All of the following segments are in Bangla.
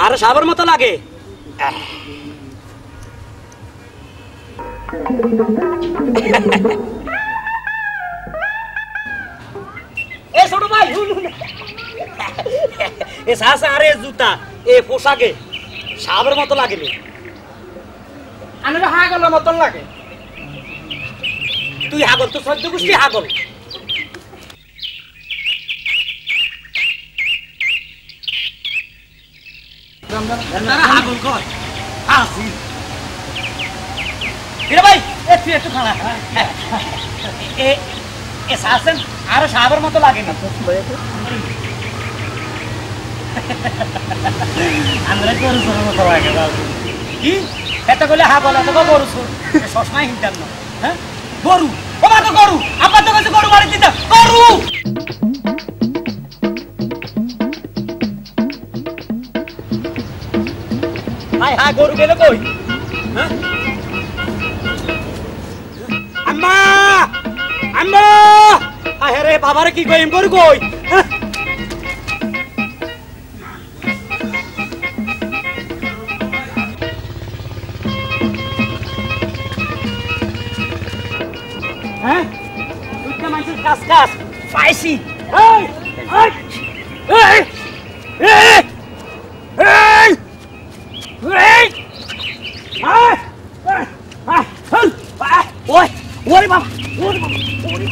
আর সাবার মতো লাগে। এ ছোট ভাই এ সাসা আরে জুতা এ পোশাকে সাবার মতো লাগে নি। আনারে হাগলের মতন লাগে। তুই হাগল, তুই সহ্য গোষ্ঠী হাগল। হাগল কয় আসি ভাই একটু খানা এ শাসন আরো সাবার মতো লাগে না। আমরা গরুর মতো লাগে কি এত করলে হাগল এত গরু সবসময় হিংটার না। হ্যাঁ গরু ওমা তো গরু আবার তো কাছে গরু বাড়ি দিতে গরু। হাই হাই গরু গেলে কই? হ্যাঁ আম্মা আম্মা আরে রে বাবারে কি কইম গরু কই? হ্যাঁ তুই মাইছিস কাজ কাজ পাইছি। এই এই এই এই এই ওই ওরে বাবা ওরে বাবা ওরে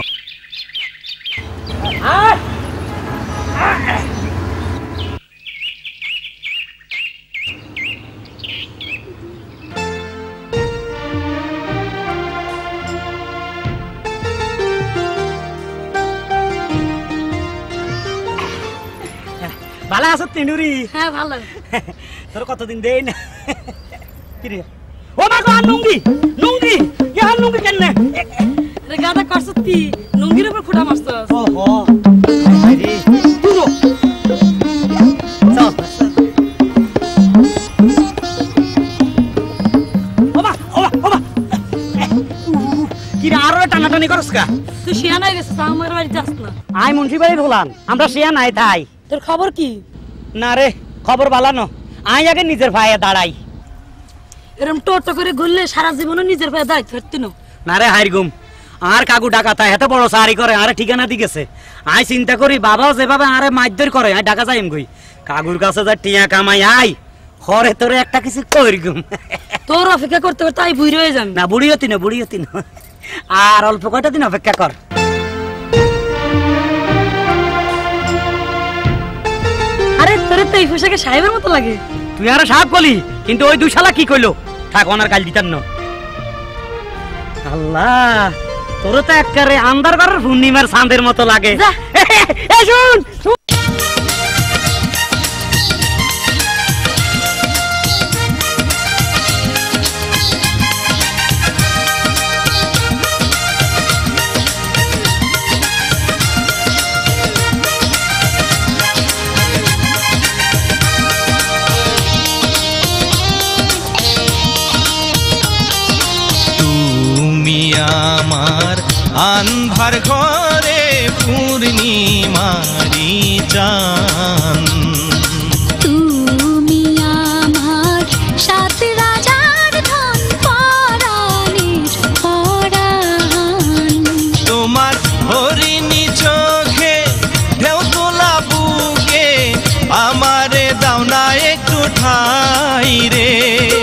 ভালো আছো তিনুরি? হ্যাঁ ভালো। তোর কতদিন দেই না কিরে ও মা গো নুঙ্গি নুঙ্গি ইয়া নুঙ্গি কেন রে গাদা করছতি নুঙ্গির উপর ফুটা মারছস। ওহো আরে তুই চল ওমা ওমা ওমা কিরে আরো টানাটানি করছ কা? তুই শিয়া নাই গেছিস আমার বাড়ি যাস না। আই মুন্সি বাড়ি হলাম আমরা শিয়া নাই তাই। তোর খবর কি? না রে খবর বালানো আই আগে নিজের ভাইয়ে দাঁড়াই। এরকম টোটো করে ঘুরলে সারা জীবনও নিজের পায়ে দায়িত্ব ধরতি না। না রে হাইরগুম আর কাকু ডাকাতা এত বড় সারি করে আরে ঠিকানা দি গেছে। আই চিন্তা করি বাবাও যেভাবে আরে মাইদর করে আই ডাকা যাইম কই কাকুর কাছে যা টিয়া কামাই আই হরে তোরে একটা কিছু কইরগুম। তোর অপেক্ষা করতে করতে আই বুড়ি হয়ে যাবি। না বুড়ি হতি না আর অল্প কয়টা দিন অপেক্ষা কর। আরে তোরে তো এই পোশাকে সাহেবের মতো লাগে। তুই আর সাহেব বলি কিন্তু ওই দুই শালা কি কইলো থাক ওনার কাল দিতাম না। আল্লাহ তোর তো একবারে আন্দার ঘরের পূর্ণিমার চাঁদের মতো লাগে। শুন আমার আন্ধার ঘরে পূর্ণিমারি চাঁদ তুমি আমার সাত রাজার ধন পরাণের পরাণ তোমার হরিণী চোখে ঢেউ তোলা বুকে আমারে দাও না একটু ঠাই রে।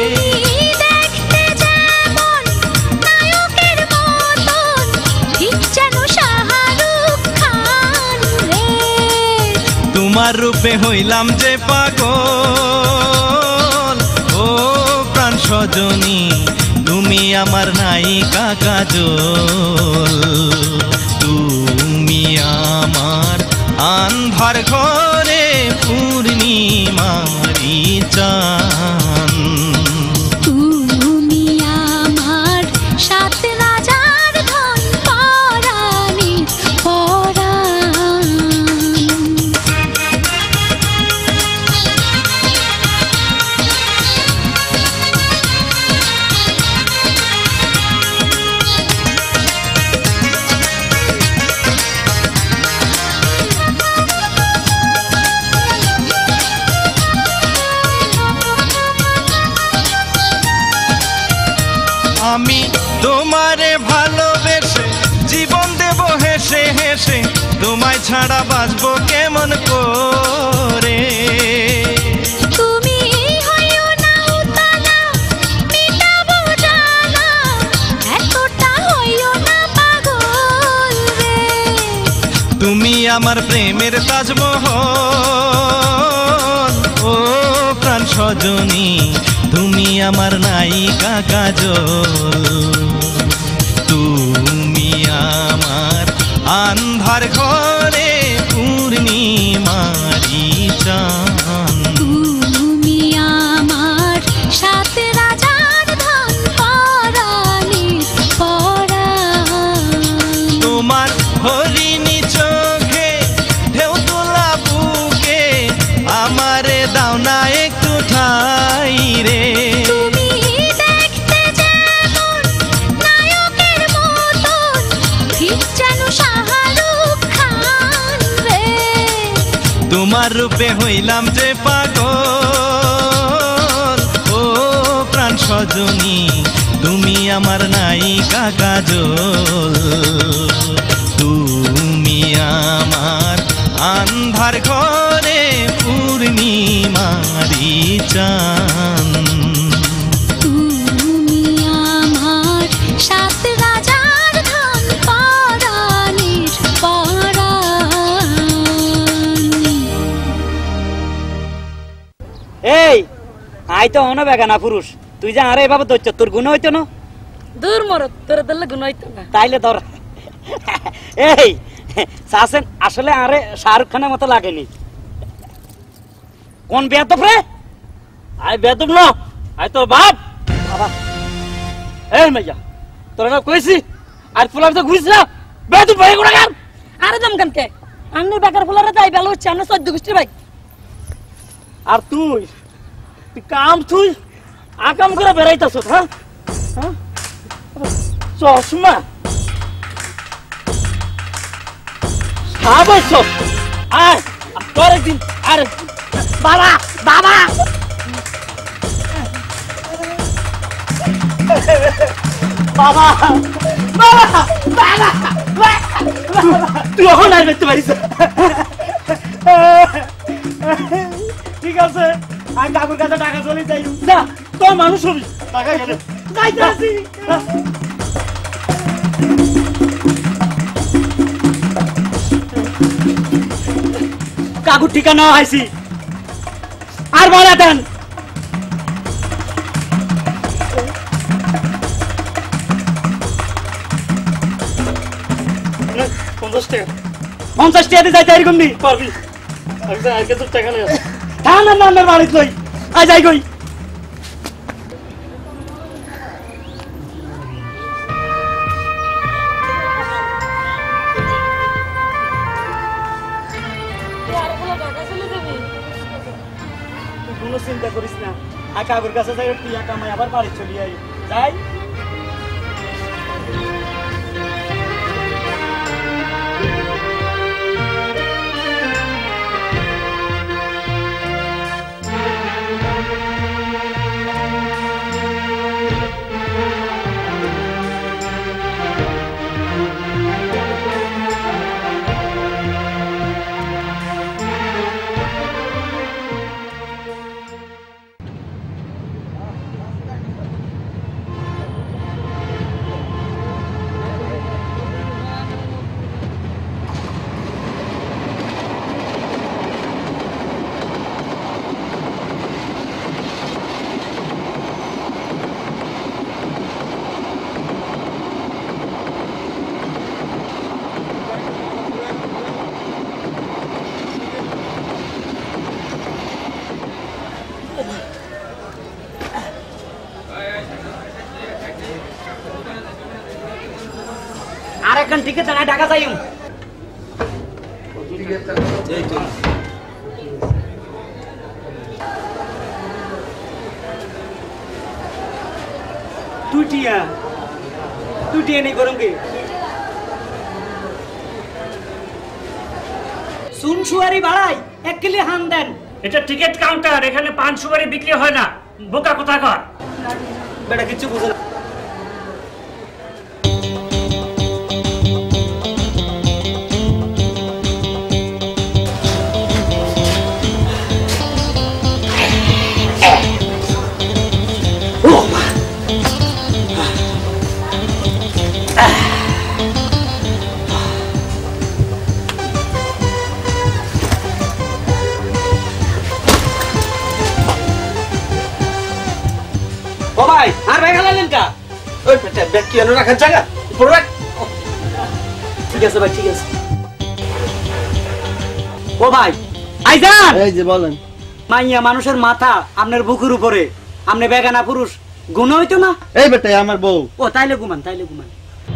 তোমার রূপে হইলাম যে পাগল ও প্রাণ সজনী তুমি আমার নায়িকা কাজল। তুমি আমার আন্ধার ঘরে পূর্ণিমারি চাঁদ তুমি আমার সাত রাজার ধন পরাণের পরাণ ছাড়া বাঁচবো কেমন করে তুমি হইও না উতালা মিটাবো জানা এতটা হইও না পাগল রে তুমি আমার প্রেমের তাজমহল ও প্রাণ সজনী তুমি আমার নায়িকা কাজল তুমি আমার আন্ধার ঘরে পূর্ণিমারি চাঁদ তুমি আমার সাত রাজার ধন পরাণের পরাণ তোমার হরিণী চোখে ঢেউ তোলা বুকে আমারে দাও না একটু ঠাই রে তুমি দেখতে যেমন নায়কের মতন ঠিক যেন শাহরুখ খান রে তোমার রূপে হইলাম যে পাগল ও প্রাণ সজনী তুমি আমার নায়িকা কাজল তুমি আমার আন্ধার ঘরে পূর্ণিমারি চাঁদ তুমি আমার সাত রাজার ধন পরাণের পরাণ এই আই তো অন বেগানা পুরুষ তুই যা আরে এভাবে ধরছ তোর গুণ হইতো না দূর মরত তোর দিলে গুণ হইতো না তাইলে ধর এই সাসেন আসলে আরে শাহরুখ খানের মতো লাগেনি কোন বেয়াদব রে আই বেয়াদব না আই তোর বাপ বাবা এই মাইয়া তোরা না কইছি আর ফুলার তো ঘুরিস না বেয়াদব ভাই গুড়া গান আরে দম কানকে আমি বেকার ফুলারে যাই বেলা হচ্ছে আমরা 14 গোষ্ঠী ভাই আর তুই কাম তুই আকাম করে বেড়াইতাছ হ্যাঁ হ্যাঁ? চশমা সাবাইছ আয় তোর একদিন আরে বাবা বাবা বাবা বাবা বাবা তুই এখন আর দেখতে পারিস ঠিক আছে আমি কাকুর কাছে টাকা চলে যাই যা তোর মানুষ হবি টাকা গেলে যাইতে আসি কাকুর ঠিকানা আইছি আর বলা দেন পঞ্চাশ টাকা দিয়ে যাইতে এরকম নি পারবি আর কিছু টাকা নেই হ্যাঁ না না বাড়িতে লই আই যাই কই কোনো চিন্তা করিস না আর কাকুর কাছে যাই টিয়া কামাই আবার বাড়ি চলি আই যাই আর এখন টিকে দাঁড়া ঢাকা যাই তুই টিয়া নেই গরম কে শুন সুয়ারি বাড়াই 1 কিলো হান দেন এটা টিকিট কাউন্টার, এখানে পান সুপারি বিক্রি হয় না। বোকা কোথাকার। বেটা কিছু বুঝো না। ভাই আর ব্যাগ হালালেন কা? ওই ব্যাগ কি এনে রাখার জায়গা উপরে রাখ। ঠিক আছে ভাই, ঠিক আছে। ও ভাই আইজান, এই যে বলেন। মাইয়া মানুষের মাথা আপনার বুকের উপরে, আপনি বেগানা পুরুষ, গুণ হইতো না? এই বেটা আমার বউ। ও তাইলে ঘুমান, তাইলে ঘুমান।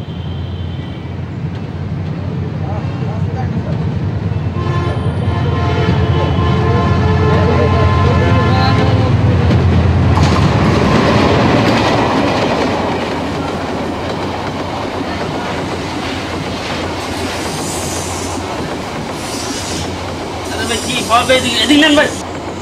কি হবে এদিক নেন ভাই।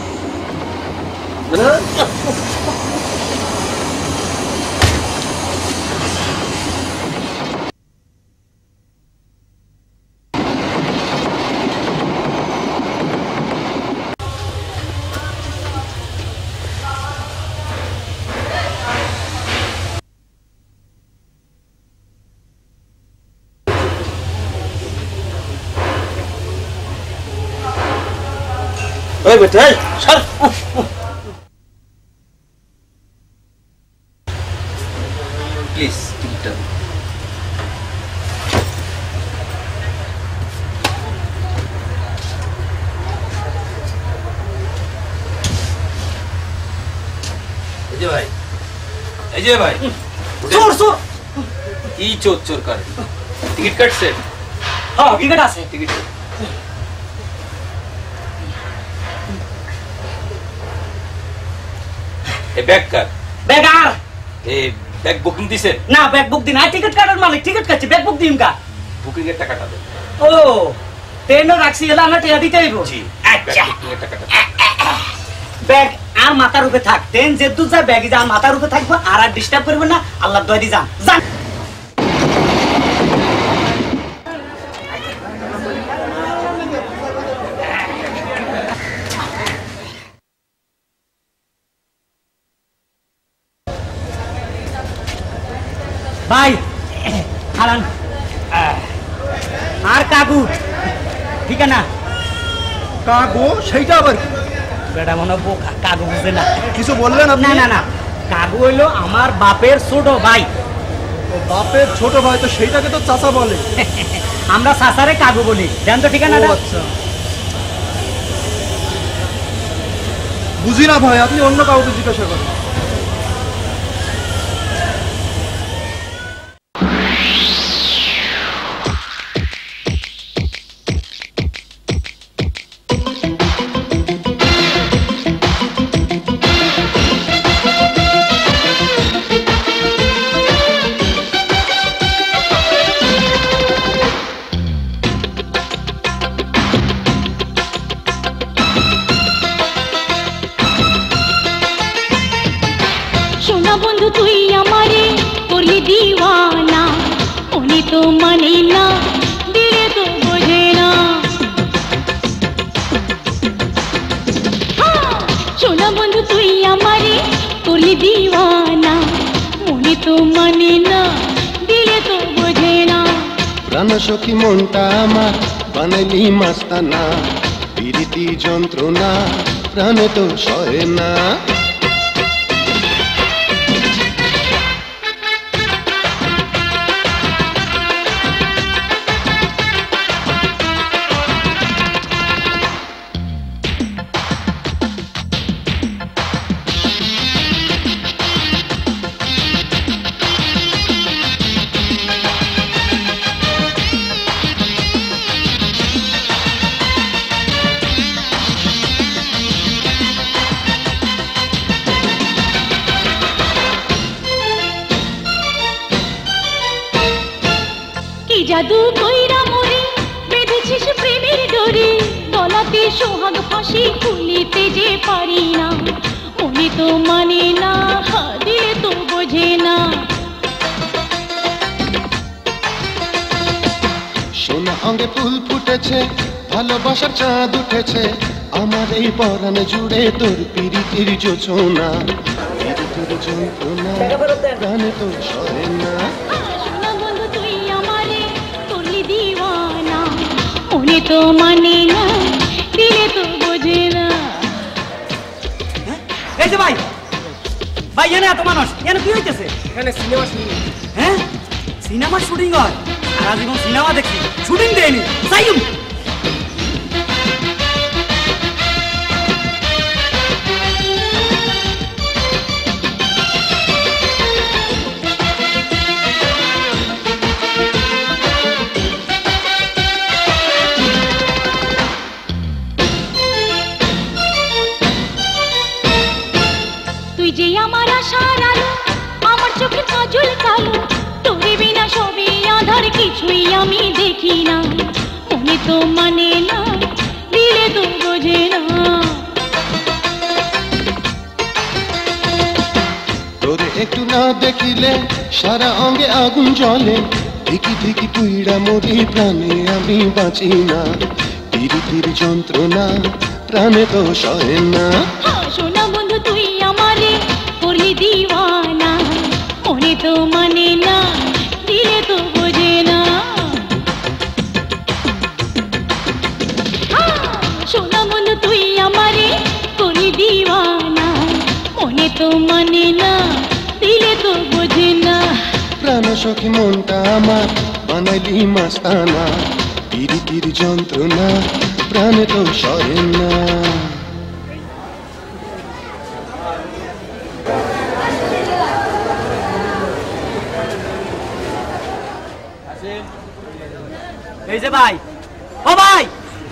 ওই বেটা এই সর। প্লিজ টিকিটটা দিন। এই যে ভাই, এই যে ভাই, চোর চোর। কি চোর চোর করে? টিকিট কাটছে? হ্যাঁ টিকিট আছে। টিকিট এ ব্যাগ কার? ব্যাগ আর এ ব্যাগ বুকিং দিছেন? না, ব্যাগ বুক দিন। আর টিকিট কাটার মালিক টিকিট কাটছে, ব্যাগ বুক দিন কা? বুকিং এর টাকাটা দেন। ও ট্রেনও রাখছি, এলা আমরা টিয়া দিতে হইব। জি, আচ্ছা, বুকিং এর টাকাটা। ব্যাগ আর মাথার উপরে থাক, ট্রেন যে দূর যায় ব্যাগ যা মাথার উপরে থাকবো, আর আর ডিস্টার্ব করবে না। আল্লাহ দোয়া দি যান যান। ভাই হারান আর কাগু ঠিক না? কাগো সেইটা আবার কি? বেটা মনে বোকা, কাগু বুঝে না। কিছু বললেন আপনি? না না না, কাগু হইলো আমার বাপের ছোট ভাই। ও বাপের ছোট ভাই, তো সেইটাকে তো চাচা বলে। আমরা সাসারে কাগু বলি, জান তো ঠিকানা? ও আচ্ছা, বুঝি না ভাই, আপনি অন্য কাউকে জিজ্ঞাসা করেন। সোনা বন্ধু তুই আমারে করলি দিওয়ানা, উনি তো মানে না, দিলে তো বোঝে না। সোনা বন্ধু তুই আমারে করলি দিওয়ানা, উনি তো মানে না, দিলে তো বোঝে না। প্রাণ সখী মনটা আমার বানাইলি মাস্তানা, পিরিতি যন্ত্রণা প্রাণে তো সহে না। জাদু কইরা মরে বেঁধেছিস প্রেমের ডোরে, গলাতে সোহাগ ফাঁসি খুলিতে যে পারি না, মনে তো মানে না, দিলে তো বোঝে না। সোনা অঙ্গে ফুল ফুটেছে, ভালোবাসার চাঁদ উঠেছে, আমার এই পরাণ জুড়ে তোর পিরিতির জোছনা, পিরিতির যন্ত্রণা প্রাণে তো সহে না। সোনা বন্ধু তুই আমারে করলি দিওয়ানা, মনে তো মানে না, দিলে তো বোঝে না। এই যে ভাই ভাই এনে এত মানুষ এনে কি হইতেছে? এখানে সিনেমা শুনি। হ্যাঁ সিনেমা শুটিং হয়? সারা জীবন সিনেমা দেখি, শুটিং দেয়নি। যাইম তুই যে আমার আশার আলো, আমার চোখে কাজল কালো, তোরে বিনা সবই আধার, কিছুই আমি দেখি না। মনে তো মানে না, দিলে তো বোঝে না। তোরে একটু না দেখিলে সারা অঙ্গে আগুন জ্বলে, ধিকি ধিকি পুইড়া মরি প্রাণে আমি বাঁচি না। পিরিতির যন্ত্রণা প্রাণে তো সহে না। শোনা বন্ধু তুই আমারে করলি দিওয়ানা, মনে তো মানে না, দিলে তো বোঝে না। শোনা বন্ধু তুই আমারে করলি দিওয়ানা, মনে তো মানে না, দিলে তো বোঝে না। প্রাণ সখী মনটা আমার বানাইলি মাস্তানা, পিরিতির যন্ত্রণা প্রাণে তো সহে না। এই যে ভাই, ও ভাই,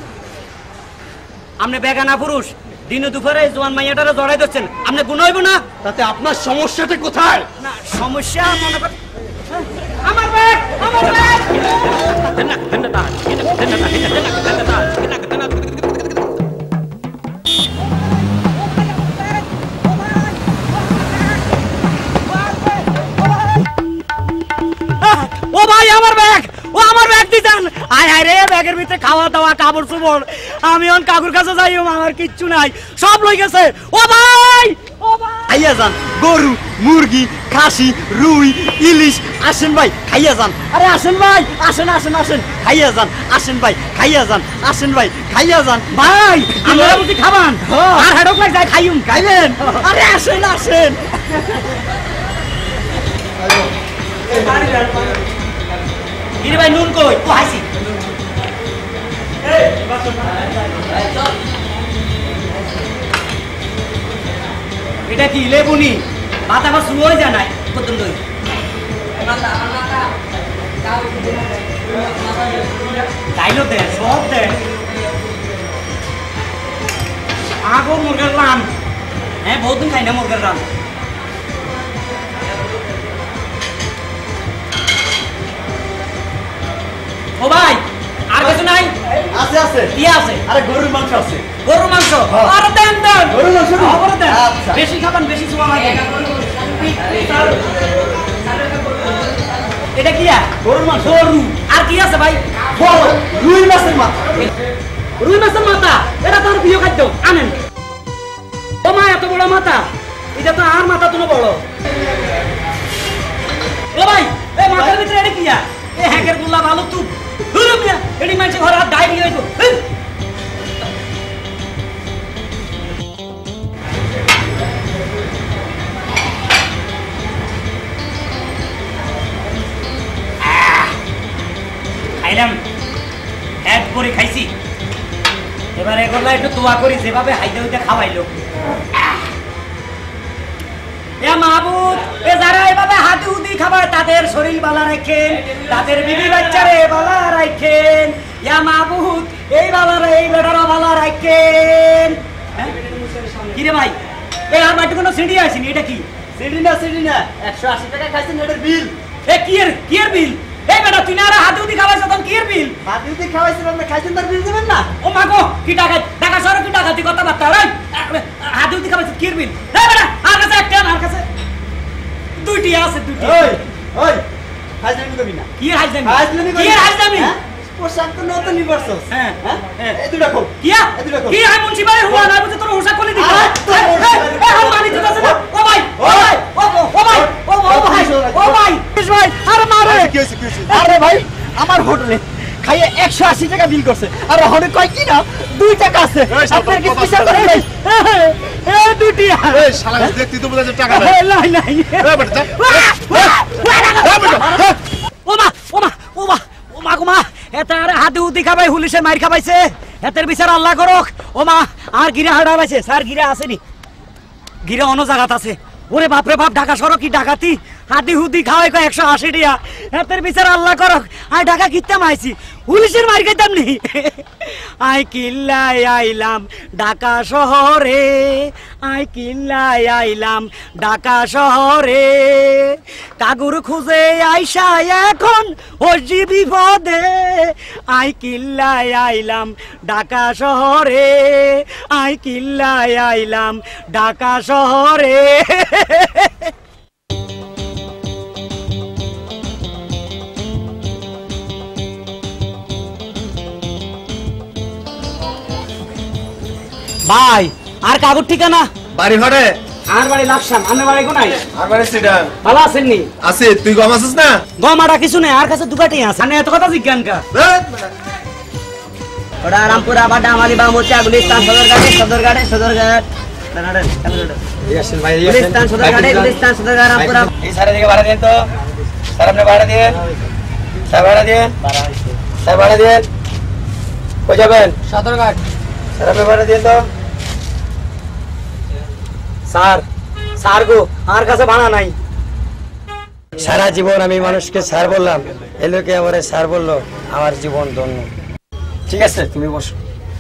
আপনি বেগানা পুরুষ, দিনে দুপুরে জোয়ান মাইয়াটারে জড়াই দিচ্ছেন, আপনি গুণ হইব না? তাতে আপনার সমস্যাটা কোথায়? না সমস্যা মনে কর আমার ব্যাগ, আমার ব্যাগ। ও ভাই আমার ব্যাগ, ও আমার ব্যাগ দিছেন। আয় হায় রে, ব্যাগের ভিতরে খাওয়া দাওয়া কাপড় চোপড়, আমি অন কাকুর কাছে যাই, আমার কিচ্ছু নাই, সব লই গেছে। ও ভাই, ও ভাই, খাইয়া যান, গরু মুরগি খাসি রুই ইলিশ, আসেন ভাই খাইয়া যান। আরে আসেন ভাই, আসেন আসেন আসেন, খাইয়া যান, আসেন ভাই খাইয়া যান, আসেন ভাই খাইয়া যান। ভাই আমরা বুঝি খাবান আর হেডক লাগ যায়, খাইউম খাইবেন? আরে আসেন আসেন। কিরে ভাই নুন কই? ও হাসি এটা কি লেবুনি? মাথা আমার শুরু হয়ে যায় নাই কত লই তাইলো দে, সব দে। আগো মুরগের রান, হ্যাঁ বহুদিন খাই না মুরগের রান। ও ভাই আর কিছু নাই? আছে আছে। কি আছে? আরে গরুর মাংস আছে। গরুর মাংস? আরে দেন দেন, গরুর মাংস দিন। খবর দেন। আচ্ছা। বেশি খাবেন, বেশি চুয়া লাগে। এটা কি? গরুর মাংস। গরু। আর কি আছে ভাই? বড় রুই মাছের মাথা। রুই মাছের মাথা, এটা তো আর প্রিয় খাদ্য, আনেন। ও মা এত বড় মাথা, এটা তো আর মাথা তো বড়। ও ভাই এই মাথার ভিতরে এটা কি? এ হ্যাকের গুলা ভালো তুই এটি মানুষের ঘরে আর ডাইরি হইতো। খাইলাম, এক করে খাইছি, এবার এগুলা একটু দোয়া করি যেভাবে হাইতে হইতে খাওয়াইলো। এ মাহবুব, এ যারা এভাবে হাতে উদি খাবায় তাদের শরীর বালা রাখেন, তাদের বিবি বাচ্চারে বালা রাখেন। ইয়া মাহবুব, এই বালারে এই বেটারা বালা রাখেন। কিরে ভাই, এই আর বাড়িতে কোনো সিঁড়ি আসেনি, এটা কি? সিডি না 180 টাকা খাইছেন, এটার বিল। এ কি এর বিল? এই বেটা তুই না আর হাতে উদি খাওয়াইছ তখন কি এর বিল? হাতে উঠে খাওয়াইছেন, আপনি খাইছেন, তার বিল দেবেন না? ও মাগো কি টাকা, টাকা সরো কি টাকা, তুই কথাবার্তা হাতে উদি খাওয়াইছ কি এর বিল? এই বেটা আর কাছে একটা, আর কাছে দুইটি আছে, দুইটি। ওই ওই হাজলামি করবি না। কি এর হাজলামি? হাজলামি কি এর হাজলামি? পোশাক তো নতুনই পরছস। হ্যাঁ হ্যাঁ এই দুটা কো। কি এই দুটা কো। কি আই মুন্সি ভাই হুয়া না বুঝে তোর হোসা কোলে দিতে। হাত মারি তো আছে না। ও ভাই ও ভাই ও ভাই ও ভাই ও ভাই ভাই আরে মারে। কি হইছে? আরে ভাই আমার হোটেলে খাইয়ে 180 টাকা বিল করছে, আর হনে কয় কি না 2 টাকা আছে আপনার কি পয়সা করে এ দুটিয়া এই শালা দেখতি তো বুঝা টাকা নাই নাই নাই এ বেটা ওমা ওমা ওমা ওমা গোমা এটারে হাতে উদি খাবাই পুলিশে মার খাবাইছে এতের বিচার আল্লাহ করক ওমা আর গিরা হাড়াইছে স্যার গিরা আসেনি গিরা অন্য জায়গাত আছে ওরে বাপ রে বাপ ঢাকা সড়ক কি ডাকাতি হাতি হুদি খাওয়াই 180 টাকা এতের বিচার আল্লাহ করক আর ঢাকা কিতাম আইছি পুলিশের মার খাইতাম নি আই কিল্লাই আইলাম ঢাকা শহরে আই কিল্লাই আইলাম ঢাকা শহরে কাগুর খুঁজে আইসা এখন ওজি বিপদে আই কিল্লাই আইলাম ঢাকা শহরে আই কিল্লাই আইলাম ঢাকা শহরে ভাই আর কাগজ ঠিকানা বাড়ি ঘরে আর বাড়ি লাকসাম আমার বাড়ি কোনায় আর বাড়ি সিডা ভালো আছেন নি আছে তুই গম আছিস না গমাটা কিছু নেই আর কাছে দুগাটি আছে মানে এত কথা জিজ্ঞান কা ওটা রামপুরা বাডা আমালি বামুচা গুলিস্তান সদরঘাট ইয়াসিন ভাই গুলিস্তান সদরঘাট রামপুরা এই সারা দিকে ভাড়া দেন তো স্যার আপনি ভাড়া দিয়ে স্যার ভাড়া দিয়ে স্যার ভাড়া দিয়ে কই যাবেন সদরঘাট স্যার আপনি ভাড়া দিয়ে তো স্যার গো আর কাছে ভাড়া নাই সারা জীবন আমি মানুষকে স্যার বললাম এই লোকে আমারে স্যার বললো আমার জীবন ধন্য ঠিক আছে তুমি বসো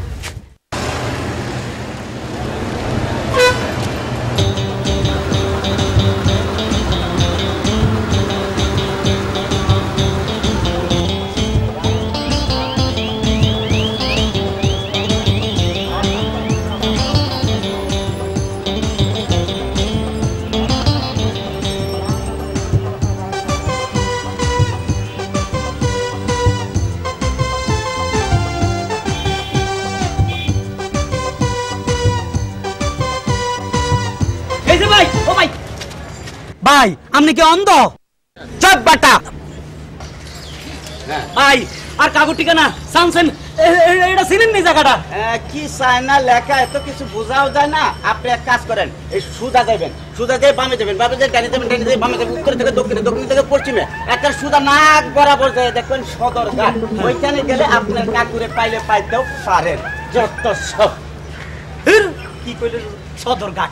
এই যে ভাই ও ভাই ভাই আপনি কি অন্ধ চপ বাটা ভাই আর কাগজ ঠিকানা সানসেন এটা চিনেন নি জায়গাটা কি চায় না লেখা এত কিছু বোঝাও যায় না আপনি এক কাজ করেন এই সুদা যাবেন সুদা দিয়ে বামে যাবেন বামে দিয়ে ডানে যাবেন ডানে দিয়ে বামে যাবেন উত্তর থেকে দক্ষিণে দক্ষিণ থেকে পশ্চিমে একটা সুদা নাক বরাবর যায় দেখবেন সদরঘাট ওইখানে গেলে আপনার কাকুরে পাইলে পাইতেও পারেন যত সব কি কইলে সদরঘাট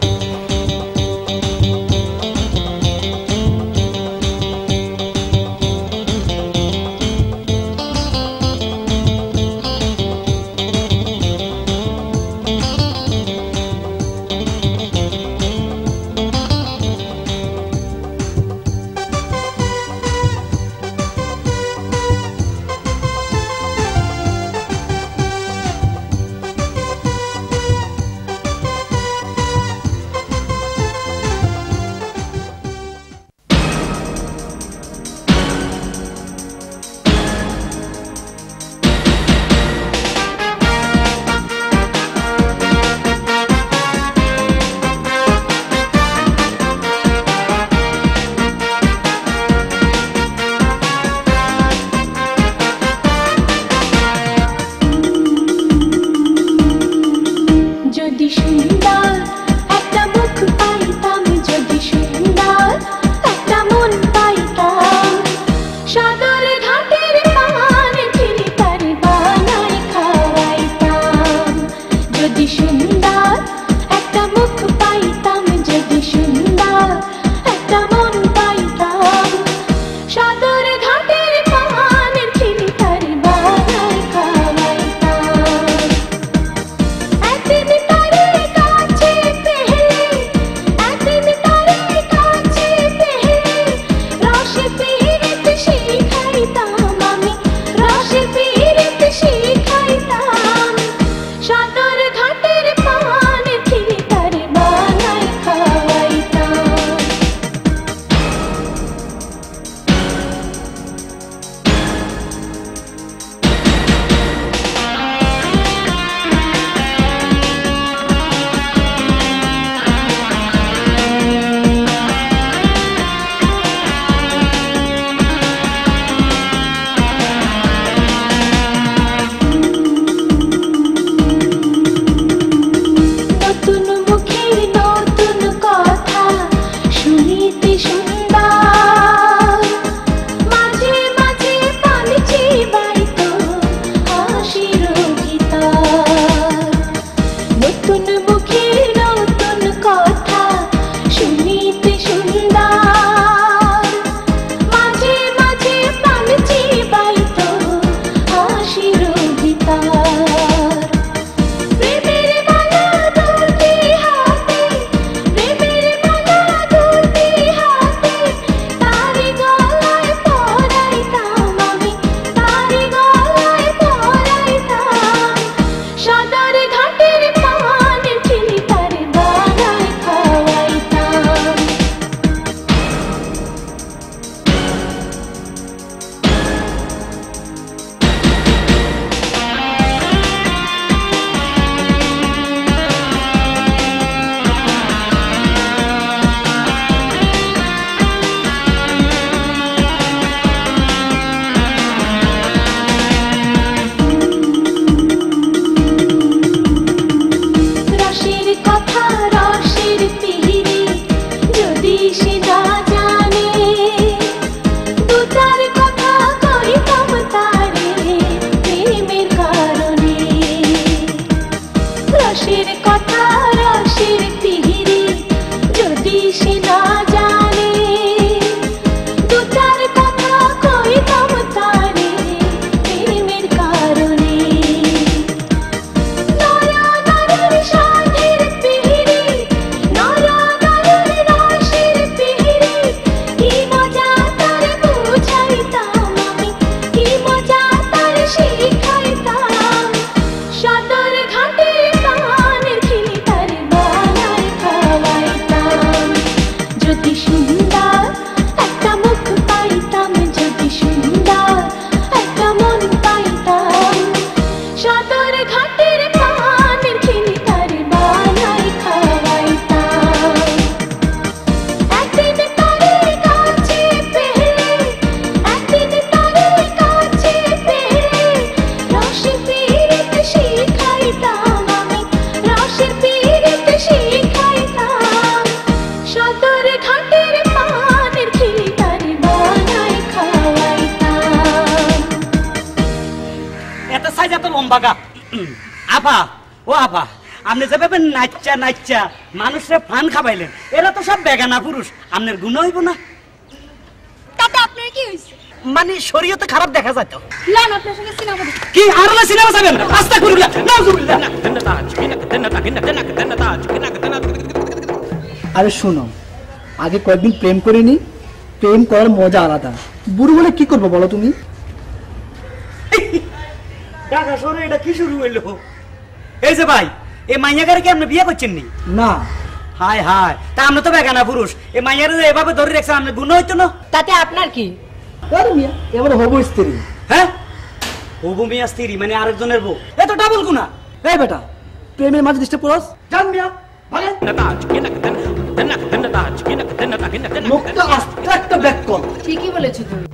মুখে নতুন কথা শুনিতে সুন্দর মাঝে মাঝে প্রাণ চিবাইত হাসির ভিতর প্রেমের মালা দুটি হাতে প্রেমের মালা দুটি হাতে তারি গলায় পরাইতাম আমি তারি গলায় পরাইতাম সদর ঘাটের পানের খিলি তারে বানায় খাওয়াইতাম রসের কথা রসের পিহিরি যদি সে না জানে দু চার কথা কইতাম তারে প্রেমের কারণে রসের কথা রসের পিহিরি যদি সে না জানে দু চার কথা কইতাম তারে প্রেমের কারণে নরনারীর সাধের পিহিরি নরনারীর রসের পিহিরি কি মজা তার বুঝাইতাম আমি কি মজা তার শিখাইতাম সদর ঘাটের পানের খিলি তার বানায় খাওয়াইতাম যদি সুন্দর একটা মুখ পাইতাম যদি সুন্দর একটা মন পাইতাম সদর ঘাটের পানের খিলি তার বানায় খাওয়াইতাম একদিন তারে কাছে পেলে একদিন তারে কাছে পেলে রসের পীড়িত শিখাইতাম আমি রসের পীড়িত শিখাইতাম সদর ঘাটের পানের খিলি তার বানায় খাওয়াইতাম এত সাইজ এত লম্বা গা আপা ও আপা আপনি যেভাবে নাচ্চা নাচ্চা মানুষের ফান খাবাইলেন এরা তো সব বেগানা পুরুষ আপনার গুণ হইব না তাতে আপনার কি হইছে মানে শরীয়তে খারাপ দেখা যায় তো লান আপনার সঙ্গে সিনেমা দেখি কি আর না সিনেমা যাবেন আস্তা করিলা নাউজুবিল্লাহ আরে শোনো, আগে কয়েকদিন প্রেম করে নি, প্রেম করার মজা আলাদা। বুড়ো হলে কি করবো বলো তুমি? ঢাকা শহরে এটা কি শুরু হইলো? এই যে ভাই, এই মাইয়াগারে কি আপনি বিয়ে করছেন নি? না। হায় হায়, তা আমরা তো বেগানা পুরুষ, এই মাইয়ারে যে এভাবে ধরে রাখছেন আপনি গুণ হইতো না? তাতে আপনার কি? আরে মিয়া, এবার হবো স্ত্রী। হ্যাঁ, হবু মিয়া স্ত্রী মানে আরেকজনের বউ, এ তো ডাবল গুণা। এই বেটা, প্রেমের মাঝে দৃষ্টি পড়াস? জান মিয়া, ভাগেন। মুখটা আস্তে একটা ব্যাক কর। ঠিকই বলেছো তুমি।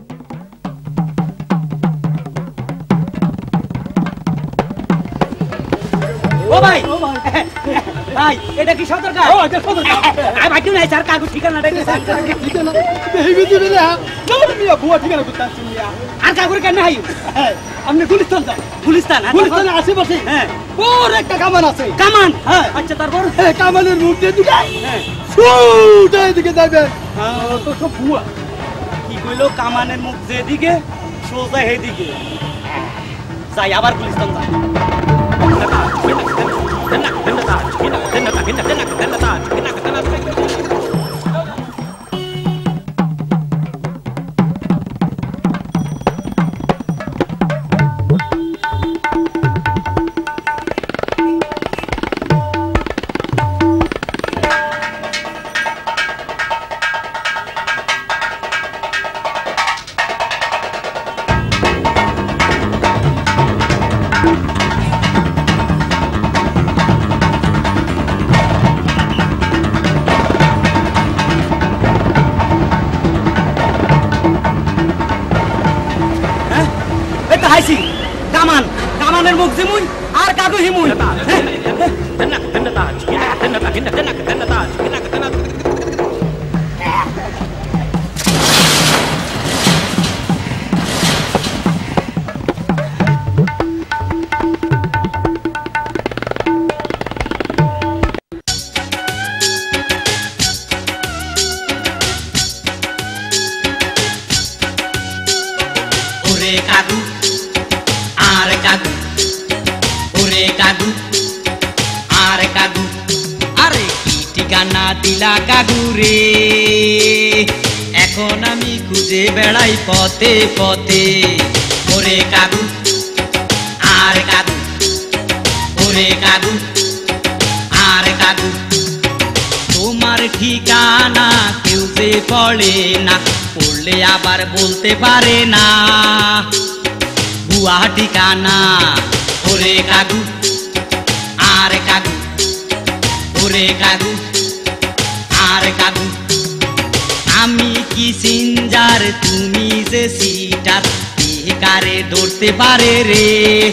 ও ভাই, ভাই এটা কি সদরকার? ও এটা সদরকার। আই ভাই তুই নাই স্যার কাগজ ঠিকানাটা কি স্যার? ঠিকানা দেইবি দিবি না। চল মিয়া, বুয়া ঠিকানা করতেছি মিয়া। আর কাগজ কেন নাই? আপনি গুলিস্তান যান। গুলিস্তান, গুলিস্তানের আশেপাশে হ্যাঁ বড় একটা কামান আছে। কামান? হ্যাঁ। আচ্ছা তারপর? কামানের মুখ দিয়ে দিকে হ্যাঁ ছুট এদিকে যাবে। তো সব ভুয়া। কি কইলো? কামানের মুখ যেদিকে সোজা হেদিকে। যাই আবার গুলিস্তান যাই। কামান, কামানের মুখ যেমন আর কাগজ হিমুন। ঠিকানা দিলা কাগুরে, এখন আমি খুঁজে বেড়াই পথে পথে। ওরে কাগু আর কাগু, ওরে কাগু আর কাগু, তোমার ঠিকানা কেউ যে পড়ে না, পড়লে আবার বলতে পারে না ভুয়া ঠিকানা। ওরে কাগু আর কাগু, ওরে কাগু আর কাগু, আমি কি সিনজার তুমি যে সিটার, কারে ধরতে পারে রে।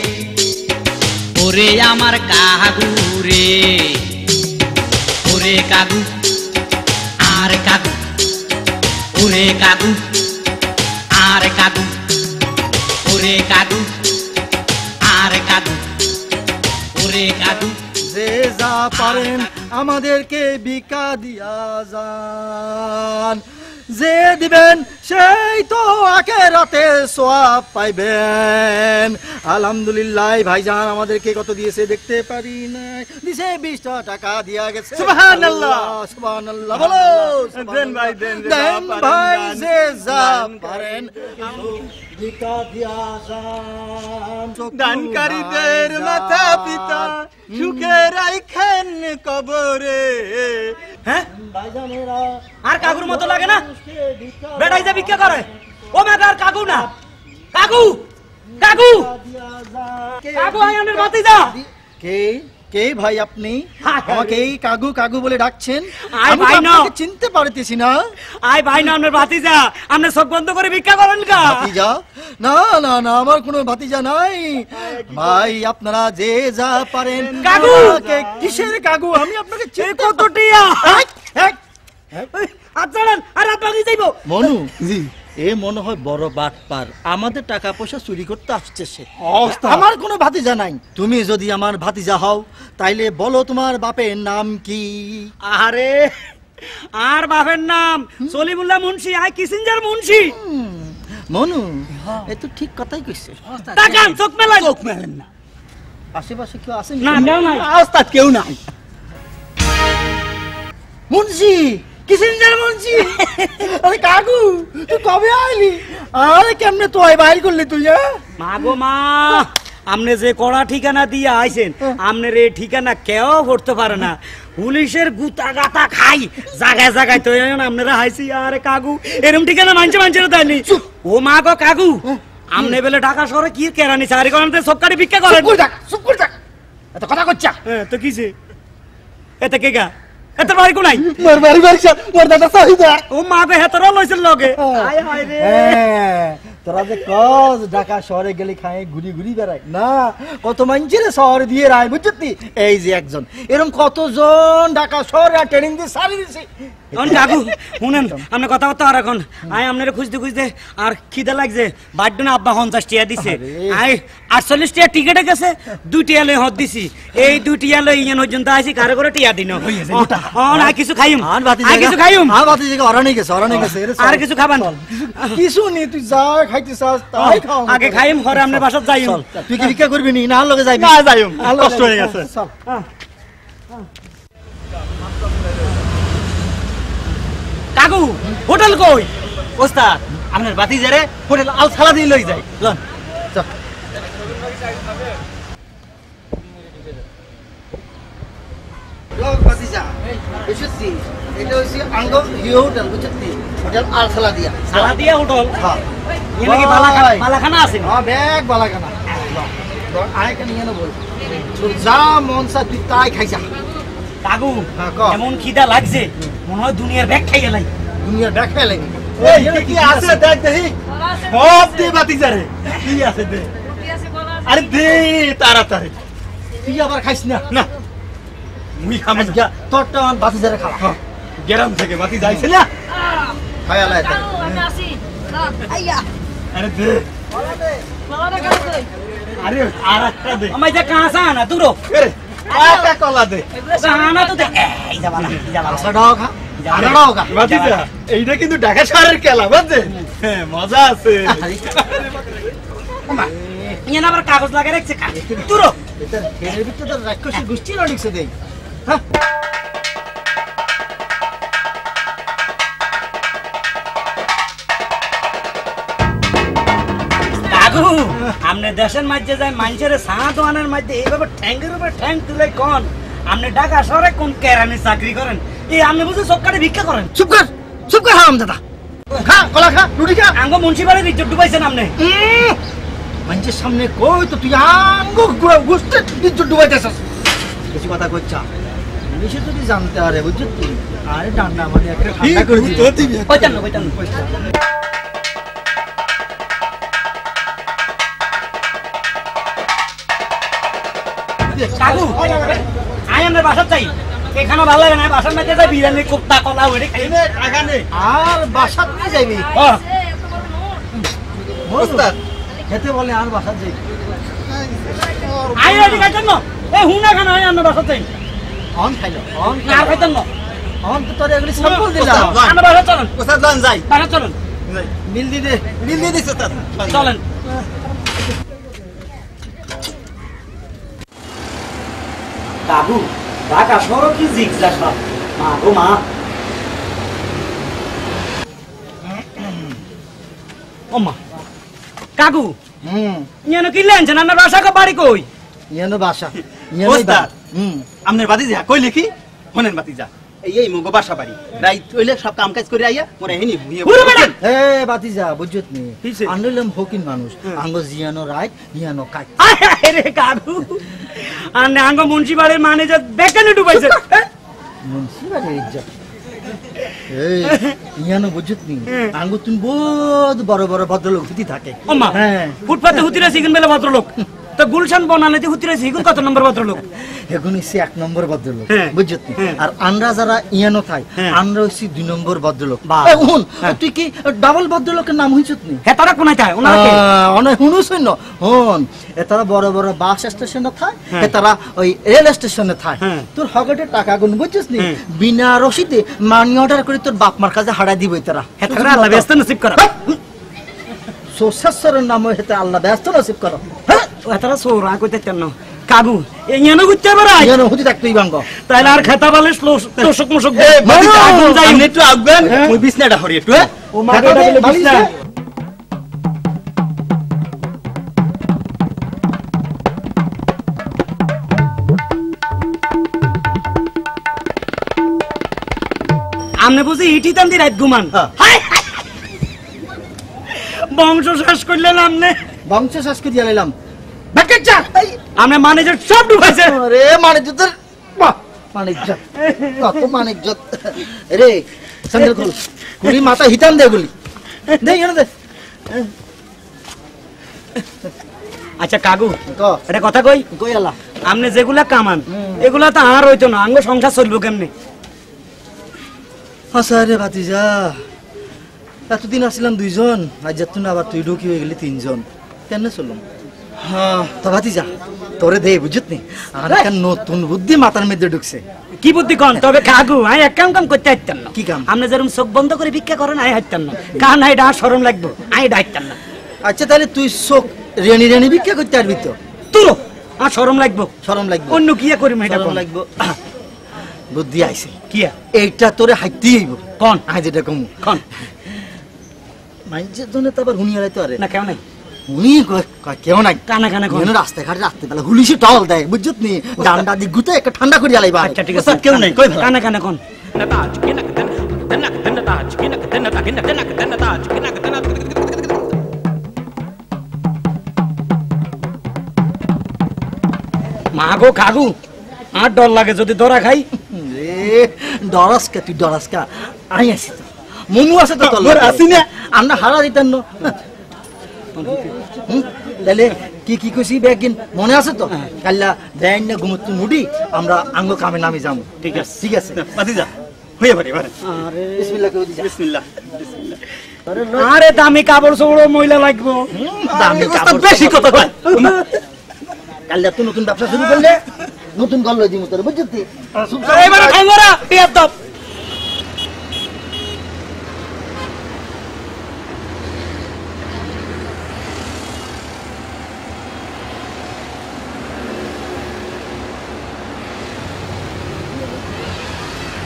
ওরে আমার কাগু রে, ওরে কাগু আর কাগু, ওরে কাগু আর কাগু, ওরে কাগু আর কাগু, ওরে কাগু। যে যা পারেন আমাদেরকে বিকা দিয়া যান, যে দিবেন সেই তো আখেরাতে সওয়াব পাইবেন। আলহামদুলিল্লাহ ভাইজান আমাদেরকে কত দিয়েছে দেখতে পারি না, দিছে 20 টাকা দিয়া গেছে। সুবহানাল্লাহ সুবহানাল্লাহ বলো। দেন ভাই দেন ভাই, যে যা পারেন বিকা দিয়া যান। দানকারীদের মাতা পিতা সুখে রাখেন কবরে। হ্যাঁ আর কাকুর মতো লাগে না, বেড়াই যা ভিক্ষা করে। ও মা আর কাকু না, কাকু কাকু কাকু আই আমার ভাতিজা। কে কে ভাই আপনি আমাকে এই কাগু কাগু বলে ডাকছেন? আই ভাই না, চিনতে পারতেছি না। আই ভাই না আপনার ভাতিজা, আপনি সব বন্ধ করে ভিক্ষা করেন কা? ভাতিজা? না না না, আমার কোনো ভাতিজা নাই ভাই। আপনারা যে যা পারেন। কাকু কিসের কাগু? আমি আপনাকে কত টিয়া আচ্ছা আর আপনাকে যাইব মনু জি। এ মনে হয় বড় বাটপার, আমাদের টাকা পয়সা চুরি করতে আসছে সে। আমার কোনো ভাতিজা নাই। তুমি যদি আমার ভাতিজা হও তাইলে বলো তোমার বাপের নাম কি? আরে আর বাপের নাম সলিমুল্লাহ মুন্সি, আই কিসিঞ্জার মুন্সি। মনু এ তো ঠিক কথাই কইছে। তাকান চোখ মেলাই, চোখ মেলেন না। আশেপাশে কেউ আছে না? নাই ওস্তাদ কেউ নাই। মুন্সি কিসিঞ্জার মুন্সি। আরে কাকু তুই কবে আইলি? আরে কেমনে তো বাইর করলি তুই? মা গো মা, আমনে যে কড়া ঠিকানা দিয়ে আইছেন, আমনের এই ঠিকানা কেউ করতে পারে না। পুলিশের গুতা গাতা খাই জায়গায় জায়গায় তো আপনারা হাইছি। আরে কাকু এরকম ঠিকানা মানছে মানছে না তাইনি। ও মা গো কাকু, আমনে বেলে ঢাকা শহরে কি কেরানি চাকরি করেন, সব কাটি ভিক্ষা করেন। চুপ করে থাক, এত কথা কচ্ছা। তো কিছে এতে কে গা এত বাড়ি কোনাই মোর বাড়ি বাড়ি মোর দাদা চাহিদা। ও মা বে হেতরা লইছেন লগে। আয় হায় রে, তোরা যে কজ ঢাকা শহরে গেলে খায় ঘুরি ঘুরি বেড়ায় না, কত মানুষের শহরে দিয়ে রায় বুঝছি। এই যে একজন এরকম কতজন ঢাকা শহরে ট্রেনিং দিয়ে সারি দিছে। কাকু শুনেন, আপনি কথা বলতে আর এখন আয় আপনার খুঁজতে খুঁজতে আর খিদে লাগছে। বাড়ি না আব্বা 50 টাকা দিছে, আয় 48 টাকা টিকেটে গেছে, 2 টাকা লই হদ দিছি। এই 2 টাকা লই ইয়ান পর্যন্ত আইছি, কারে করে টিয়া দিন। আর কিছু খাইম, আর কিছু খাইম। আর বাতি জায়গা অরানি গেছে, অরানি গেছে। আর কিছু খাবেন? কিছু নেই, তুই যা খাইতে চাস তাই খাও। আগে খাইম, পরে আপনার বাসাত যাইম। তুই কি ভিক্ষা করবি নি? না লগে যাইবি? না যাইম, কষ্ট হয়ে গেছে। চল। কাকু হোটেল কই? ওস্তাদ আপনার ভাতিজারে হোটেল আল সালা দিয়ে লই যাই। লন চল। লোক ভাতিজা বুঝছি, এটা হইছে আঙ্গ হিও হোটেল বুঝছি, হোটেল আল সালা দিয়া। সালা দিয়া হোটেল? হ্যাঁ। এনে কি বালাখানা আছে? হ্যাঁ ব্যাগ বালাখানা। আয় কেন নিয়ে বল, তোর যা মন চা তুই তাই খাই যা। কাকু এমন খিদা লাগছে মনে হয় দুনিয়ার ব্যাগ খাই গেলাই। দুনিয়ার ব্যাগ খাই লাগি। এই কি আছে দেখ দেখি। সব দে ভাতিজারে, কি আছে দে। আরে দে তাড়াতাড়ি। তুই আবার খাইস না? না মুই খাম না। তোরটা আমার ভাতিজারে খাওয়া। গ্রাম থেকে ভাতিজা আইছে না, খায়া লাই। আমি আসি আইয়া। আরে দে। কলাটা কই? আরে আর একটা দে। আমায় যা কাঁচা না দুরো। আরে একটা কলা দে। জানা তো দে। এই যা বালা, এই যা বালা। সড়াও খা। আনাড়াও খা। ভাতিজা এইটা কিন্তু ঢাকা শহরের খেলা বুঝছেন? হ্যাঁ মজা আছে। ইয়া না আবার কাগজ লাগিয়ে রাখছে কা। দুরো। এটা এর ভিতরে তো রাক্ষসী গোষ্ঠী লড়িছে দেই। হ্যাঁ কাকু আপনি দেশের মাঝে যায় মানুষের সাঁ দোয়ানের মধ্যে এইভাবে ঠ্যাঙ্গের উপর ঠ্যাং তুলে কোন আপনি ঢাকা শহরে কোন কেরানি চাকরি করেন এই আপনি বুঝে সব কাটে ভিক্ষা করেন চুপ কর হারাম দাদা খা কলা খা রুটি খা আঙ্গ মুন্সিপালের ইজ্জত ডুবাইছেন আপনি মানুষের সামনে কই তো তুই আঙ্গ গুস্তে ইজ্জত ডুবাইতেছস কিছু কথা কইছা পুলিশে যদি জানতে আরে বুঝছিস তুই আরে ডান্ডা মানে একটা ঠান্ডা করে দিবি কইতান না কাকু আই আমরা বাসা চাই এখানে ভালো লাগে না বাসার মধ্যে যাই বিরিয়ানি কোপ্তা কলা ওরে খাইবে টাকা নেই আর বাসাত নিয়ে যাবি ওস্তাদ খেতে বলে আর বাসাত যাবি আই রেডি খাইতেন না এই হুনা খানা আই আমরা বাসা চাই অন খাইলো অন আর খাইতেন না অন তো তোরে এগুলি সাম্পল দিলাম আমরা বাসা চলেন ওস্তাদ লন যাই বাসা চলেন মিল দি দিছ ওস্তাদ চলেন কাকু ঢাকা শহর কি জিগজাগ মা গো মা ওমা কাকু ইয়ানো কি লেনছেন আপনার বাসা কা বাড়ি কই ইয়ানো বাসা ওস্তাদ আমনের বাতিজা কই লিখি ফোনের বাতিজা এই মগো বাসা বাড়ি রাইত হইলে সব কাম কাজ করে আইয়া মোরে হেনি হুইয়ে এ বাতিজা বুঝছত নি আনলম ফকিন মানুষ আঙ্গ জিয়ানো রাইট ইয়ানো কাট আরে কাকু আনে আঙ্গ মুন্সিপালের ম্যানেজার বেকানে ডুবাইছে মুন্সিপালের ইজ্জত এই ইয়ানো বুঝছত নি আঙ্গ তুন বহুত বড় বড় ভদ্রলোক হুতি থাকে ওমা ফুটপাতে হুতিরা সিগন বেলা ভদ্রলোক তো গুলশান বনালেতে হুতিরা সিগন কত নম্বর ভদ্রলোক এখন হচ্ছে 1 নম্বর ভদ্রলোক বুঝছত নি আর আমরা যারা ইয়ানো থাই আমরা হচ্ছে 2 নম্বর ভদ্রলোক হুন তুই কি ডাবল ভদ্রলোকের নাম হইছত নি হে তারা কোনায় থাকে ওনারা কে অনে হুনুছই ন হুন এতারা বড় বড় বাস স্টেশনে থায় এতারা ওই রেল স্টেশনে থায় তোর হগটে টাকা গুন বুঝছিস নি বিনা রসিদে মানি অর্ডার করে তোর বাপ মার কাছে হাড়া দিব এতারা হেতারা আল্লাহ ব্যস্ত নসিব করা সোসাসরের নাম হেতে আল্লাহ ব্যস্ত নসিব করো হেতারা সোরা কইতে কেন কাগু এখানে গুচ্চা বেড়া এখানে হুতি থাকতেই বাঙ্গ তাইলে আর খেতা বালে তোষক মোষক আগুন যাই একটু আগবেন ওই বিছনাটা হরি একটু ও মাথাটা বলে বিছনা আমনে বুঝি ইটি তান্দি রাত ঘুমান বংশ শেষ করলেন আমনে বংশ শেষ করে দিলাম বাকেচ্চা আমনে ম্যানেজার সব ডুবাইছে আরে ম্যানেজার তোর বাহ ম্যানেজার কত ম্যানেজার রে সন্দেহ কর কুলি মাথা হিতান দে গুলি দে এনে দে আচ্ছা কাগু ক এটা কথা কই কই আলা আমনে যেগুলা কামান এগুলা তো আর হইতো না আঙ্গ সংসার চলবো কেমনে আসারে ভাতিজা এতদিন আসছিলাম 2 জন আজ যতদিন আবার তুই ঢুকি হয়ে গেলি 3 জন কেন চললাম হ্যাঁ তো ভাতিজা তোরে দে বুঝত নি আর একটা নতুন বুদ্ধি মাথার মধ্যে ঢুকছে কি বুদ্ধি কোন তবে কাগু আই এক কাম করতে হাইতাম না কি কাম আমনে যেরকম চোখ বন্ধ করে ভিক্ষা করেন আই হাইতাম না কান আই ডার শরম লাগবো আই ডাইতাম না আচ্ছা তাহলে তুই চোখ রেনি রেনি ভিক্ষা করতে পারবি তো তুরো আর শরম লাগবো অন্য কি করি এটা শরম লাগবো বুদ্ধি আইছে কি এইটা তোরে হাইতেই হইব কোন আই যেটা কম কোন মাইজের জন্য তো আবার হুনি আড়াইতে পারে না কেউ নাই হুনি কেউ নাই কানা কানা কোন রাস্তায় ঘাটে রাস্তায় বেলা হুলিশে টল দেয় বুঝছত নি ডান্ডা দি গুতে একটা ঠান্ডা করে আলাইবা আচ্ছা ঠিক আছে কেউ নাই কই কানা কানা কোন মা গো কাগু আর ডর লাগে যদি ধরা খাই রে ডরাসকা তুই ডরাসকা আই আসি তো মনু আছে তো তোর আসি না আমরা হারা দিতাম না তাহলে কি কি কইছি বেগিন মনে আছে তো কাল্লা দেন না ঘুমতু মুডি আমরা আঙ্গ কামে নামে যাবো ঠিক আছে ঠিক আছে বাতিজা হইয়া পারে পারে আরে বিসমিল্লাহ কই দিছা বিসমিল্লাহ আরে দামি কাপড় চোপড় মহিলা লাগবো দামি কাপড় বেশি কথা কয় কাল্লা তুই নতুন ব্যবসা শুরু করলে নতুন গল্ল দিমু তোর বুঝছিস এবারে খাঙ্গরা বিয়াদব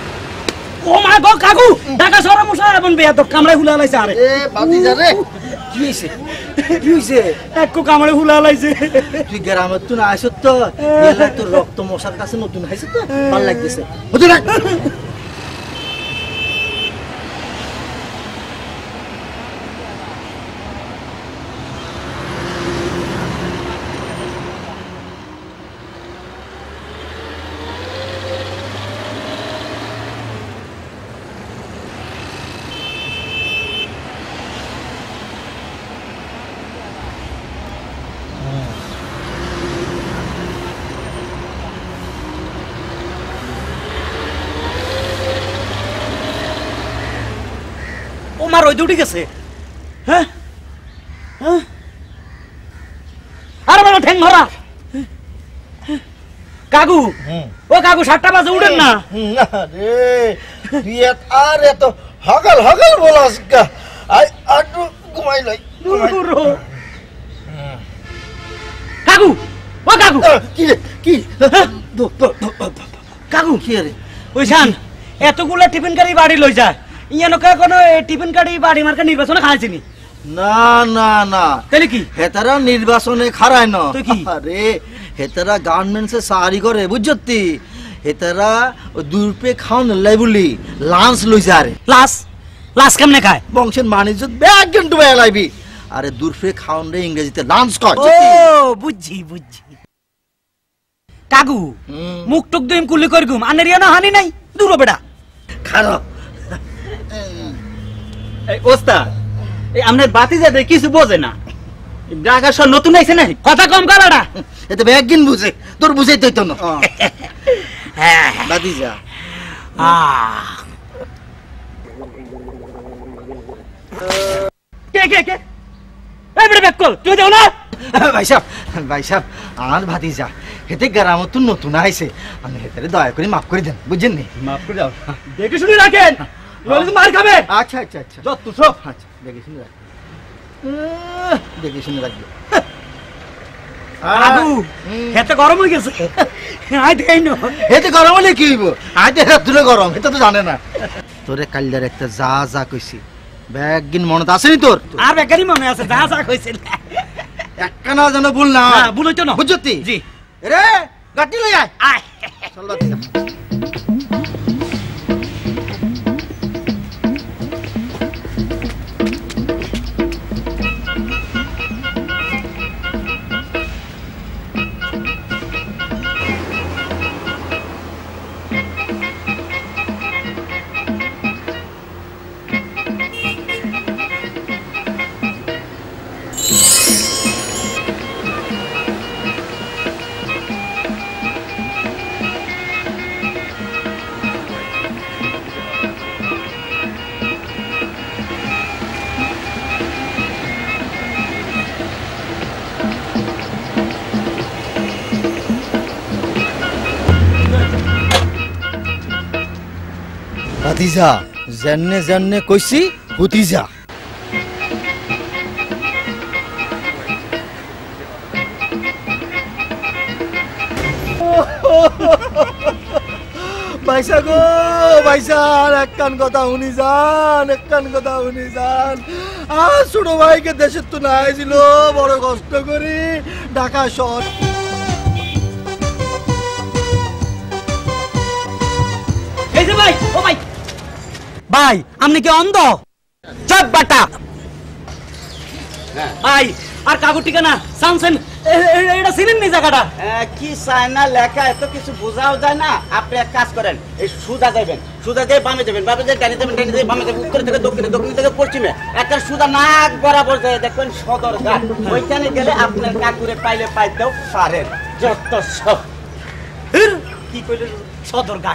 ও মা গো কাকু ঢাকা শহরে মশা এবং বেয়াদব কামড়ায় হুলা লাইছে আরে এ বাতিজা রে কি হইছে কি হইছে একটু কামড়ে হুলা লাইছে তুই গ্রামের তুই আইছ তো এলা তোর রক্ত মশার কাছে নতুন হইছে তো ভালো লাগতেছে বুঝলি না ওমার ওই দুটি গেছে হ্যাঁ আরে বলো ঠ্যাং ধরা কাকু ও কাকু 7টা বাজে উঠেন না রে তুই আর এত হগল হগল বলাস কা আই আটু ঘুমাই লাই কাকু ও কাকু কি রে কি কাকু কি রে ওই শান এতগুলা টিফিন গাড়ি বাড়ি লই যায় ইয়ানো কা কোনো টিফিন গাড়ি বাড়ি মার্কা নির্বাচনে খাইছিনি না না না তাহলে কি হেতারা নির্বাচনে খারায় না তো কি আরে হেতারা গার্মেন্টসে সারি করে বুঝছতি হেতারা দুরপে খাওন লাইবুলি লাঞ্চ লই যায় রে লাস কেমনে খায় বংশের মানিজ্য ব্যাগ গন্টু বাই লাইবি আরে দুরপে খাওন রে ইংরেজিতে লাঞ্চ কয় ও বুঝছি কাকু মুখ টুক দিম কুলি করগুম আনেরিয়া না হানি নাই দূর বেটা খারাপ এই ওস্তাদ এই আমনের বাতি যাবে কিছু বোঝে না ঢাকা শহর নতুন আইছে না কথা কম কর বেটা এতে ব্যাগ গিন বুঝে তোর বুঝাই তো না হ্যাঁ বাদি যা কে এই বেটা ব্যাক কর তুই যাও না ভাই সাহেব আর ভাতি যা হেতে গ্রামত তুই নতুন আইছে আমি হেতে দয়া করে মাফ করে দেন বুঝছেন নি মাফ করে দাও দেখে শুনে রাখেন নইলে তো মার খাবে আচ্ছা যত সব আচ্ছা দেখে শুনে রাখ দেখে শুনে রাখবে কাকু হেতে গরম হয়ে গেছে আই দেই না হেতে গরম হলে কি হইব আই দেখ তুলে গরম এটা তো জানে না তোরে কালদার একটা যা কইছি ব্যাগ গিন মনত আসেনি তোর আর বেকারি মনে আছে যা কইছিল একখানা যেন ভুল না ভুল হইতো না বুঝছতি জি রে গাটি লই আয় চল বাতি যা ভাতিজা জান্নে কইছি হুতিজা ভাইসা গো ভাইসা একখান কথা শুনি যান আর ছোট ভাইকে দেশের তো না আইছিল বড় কষ্ট করি ঢাকা শহর এই যে ভাই ও ভাই আপনি কি অন্ধ চপ বাটা ভাই আর কাগজ ঠিকানা সানসেন এটা চিনেন নি জায়গাটা কি চায় না লেখা এত কিছু বোঝাও যায় না আপনি এক কাজ করেন এই সুদা যাবেন সুদা দিয়ে বামে যাবেন ডানি দিয়ে বামে যাবেন উত্তর থেকে দক্ষিণ থেকে পশ্চিমে একটা সুদা নাক বরাবর যায় দেখবেন সদর ঘাট ওইখানে গেলে আপনার কাকুরে পাইতেও পারেন যত সব কি কইলে সদর ঘাট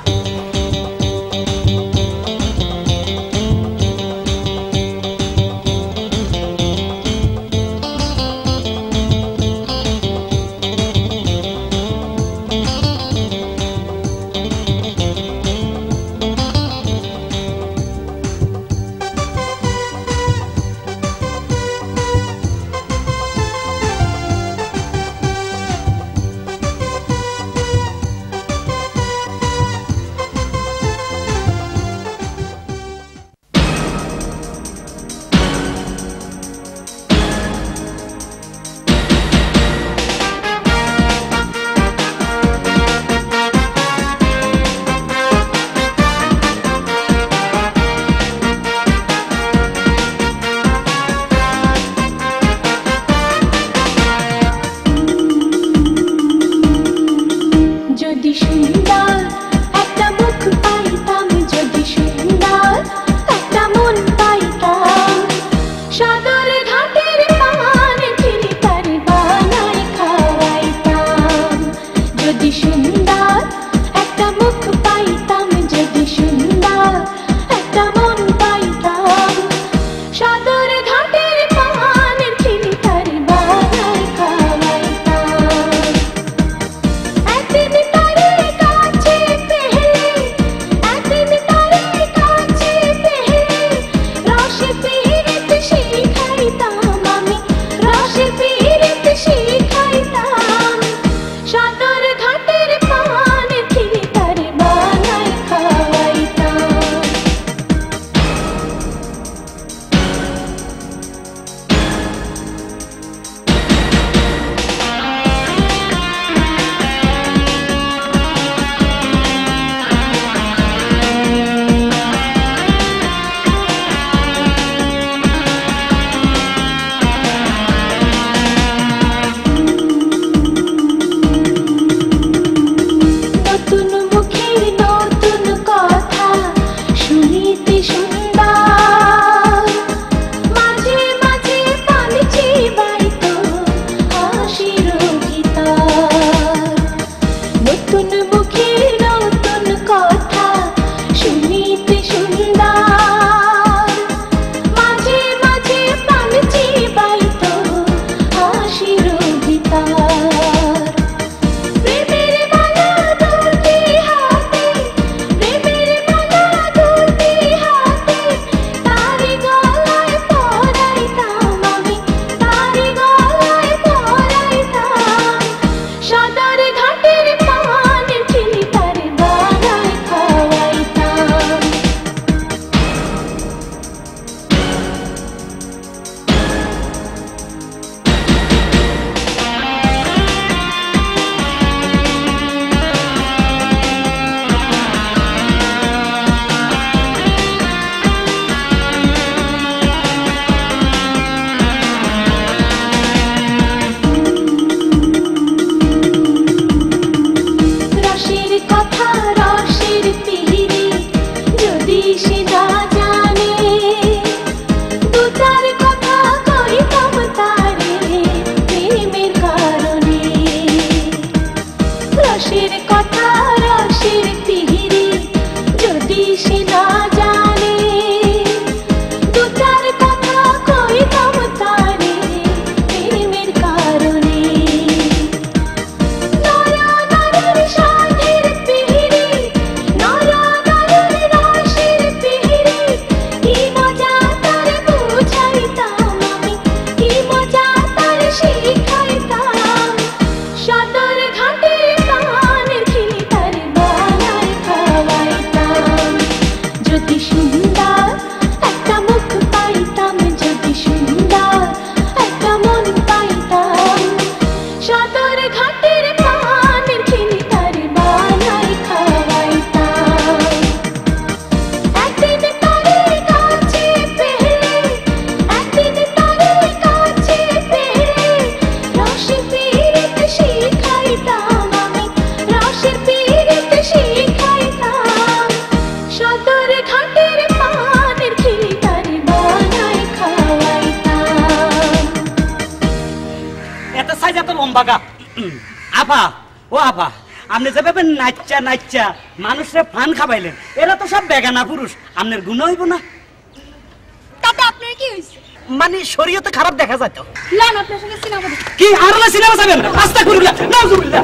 বাগা আপা ও আপা আপনি যেভাবে নাচ্চা নাচ্চা মানুষের ফান খাবাইলেন এরা তো সব বেগানা পুরুষ আপনার গুণ হইব না তাতে আপনার কি হইছে মানে শরীয়তে খারাপ দেখা যায় তো লান আপনার সঙ্গে সিনেমা দেখি কি আরলা সিনেমা যাবেন আস্তা করুলা নাউজুবিল্লাহ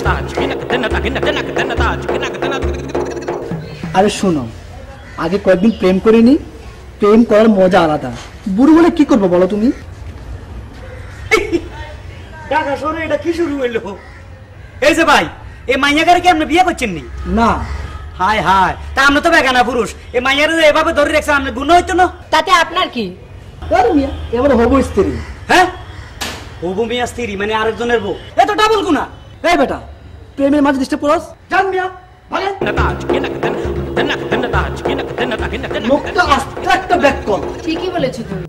আরে শোনো আগে কয়েকদিন প্রেম করিনি প্রেম করার মজা আলাদা বুড়ো বলে কি করবো বলো তুমি ঢাকা শহরে এটা কি শুরু হইলো এই যে ভাই এই মাইয়াগারে কি আপনি বিয়ে করছেন নি না হায় হায় তা আমরা তো বেগানা পুরুষ এই মাইয়ারে যে এভাবে ধরে রাখছেন আপনার গুণ হইতো না তাতে আপনার কি আরে মিয়া এবার হবো স্ত্রী হ্যাঁ হবু মিয়া স্ত্রী মানে আরেকজনের বউ এ তো ডাবল গুণা এই বেটা প্রেমের মাঝে ডিস্টার্ব করস জান মিয়া ভাগেন মুখটা আস্তে একটা ব্যাক কর ঠিকই বলেছো তুমি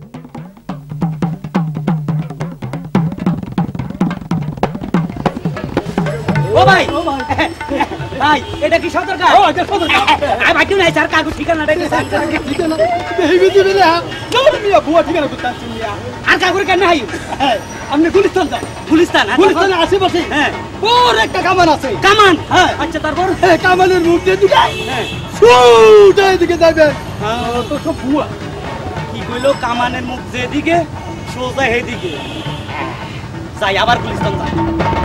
ও ভাই ভাই এটা কি সদরকার ও এটা সদরকার আই ভাই নাই স্যার কাগজ ঠিকানাটা কি স্যার ঠিকানা হেবি দিবে না না মিয়া বুয়া ঠিকানা করতেছি মিয়া আর কাগজ কেন নাই আপনি গুলিস্তান যান গুলিস্তান গুলিস্তানের আশেপাশে হ্যাঁ বড় একটা কামান আছে কামান হ্যাঁ আচ্ছা তারপর হ্যাঁ কামানের মুখ দিয়ে দিকে হ্যাঁ ছুটে এদিকে যাবে তো সব বুয়া কি কইলো কামানের মুখ যেদিকে সোজা হেদিকে যাই আবার গুলিস্তান যাই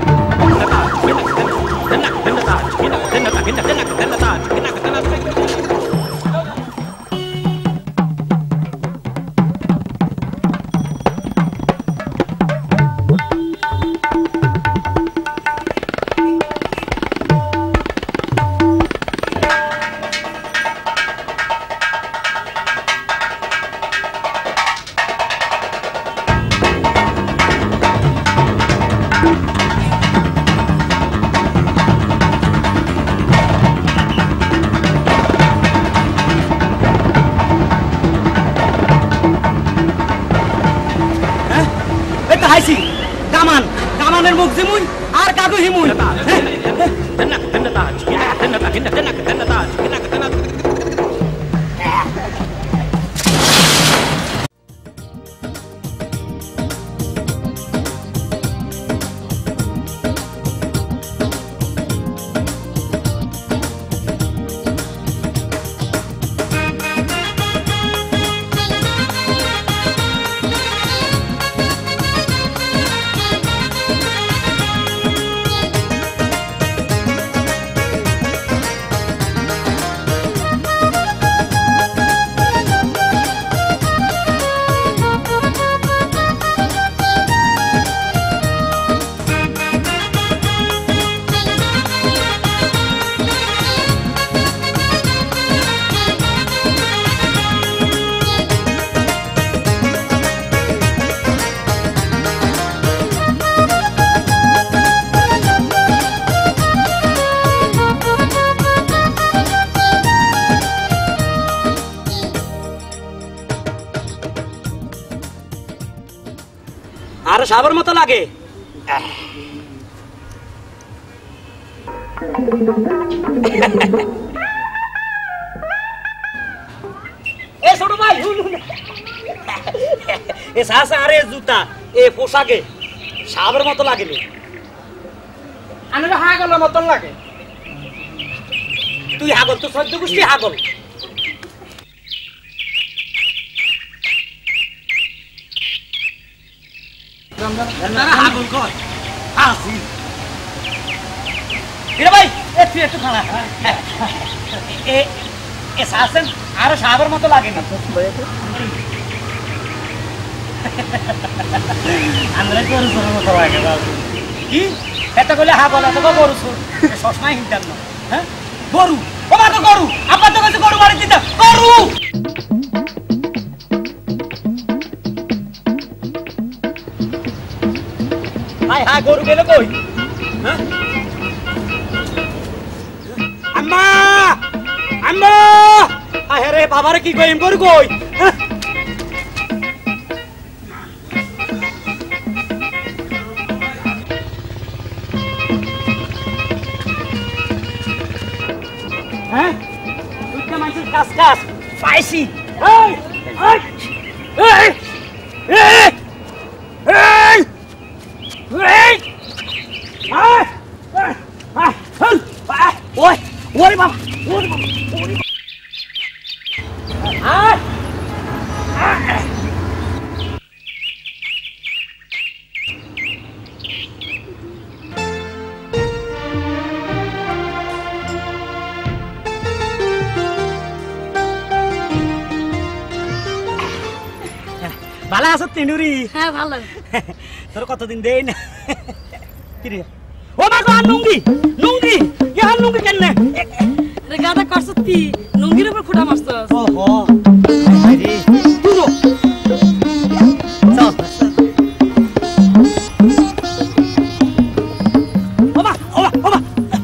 হাইছি কামান কামানের মুখ যেমুই আর কাগু হিমুই আর সাবার মতো লাগে এ ছোট ভাই এ সাসা আরে জুতা এ পোশাকে সাবার মতো লাগে আনারে হাগলের মতন লাগে তুই হাগল তো সহ্য গোষ্ঠী হাগল হাগল কর হাসি এ ভাই এ তুই একটু খানা এ এ সাসেন আর সাবার মতো লাগে না আমরা কি করছ মতো লাগে কি এটা কইলে হাগল এত গরু সসময় হিন্দান না হ্যাঁ গরু ও মা তো গরু আপা তো কাছে গরু মারি দিতা গরু হাই হাই গরু গেল কই হ্যাঁ আম্মা আম্মা আরে রে বাবারে কি কইম গরু কই হ্যাঁ তুই মানুষের কাজ কাজ পাইছি এই এই এই এই এই ওরে বাবা ওরে বাবা ওরে ভালো আছো তিনুরি? হ্যাঁ ভালো। তোর কতদিন দেই না কি রে? ও মা গো নুঙ্গি নুঙ্গি ইয়া নুঙ্গি কেন রে গাদা করছ তুই নুঙ্গির উপর খুঁটা মারছস। ওহো আরে তুই চল ওমা ওমা ওমা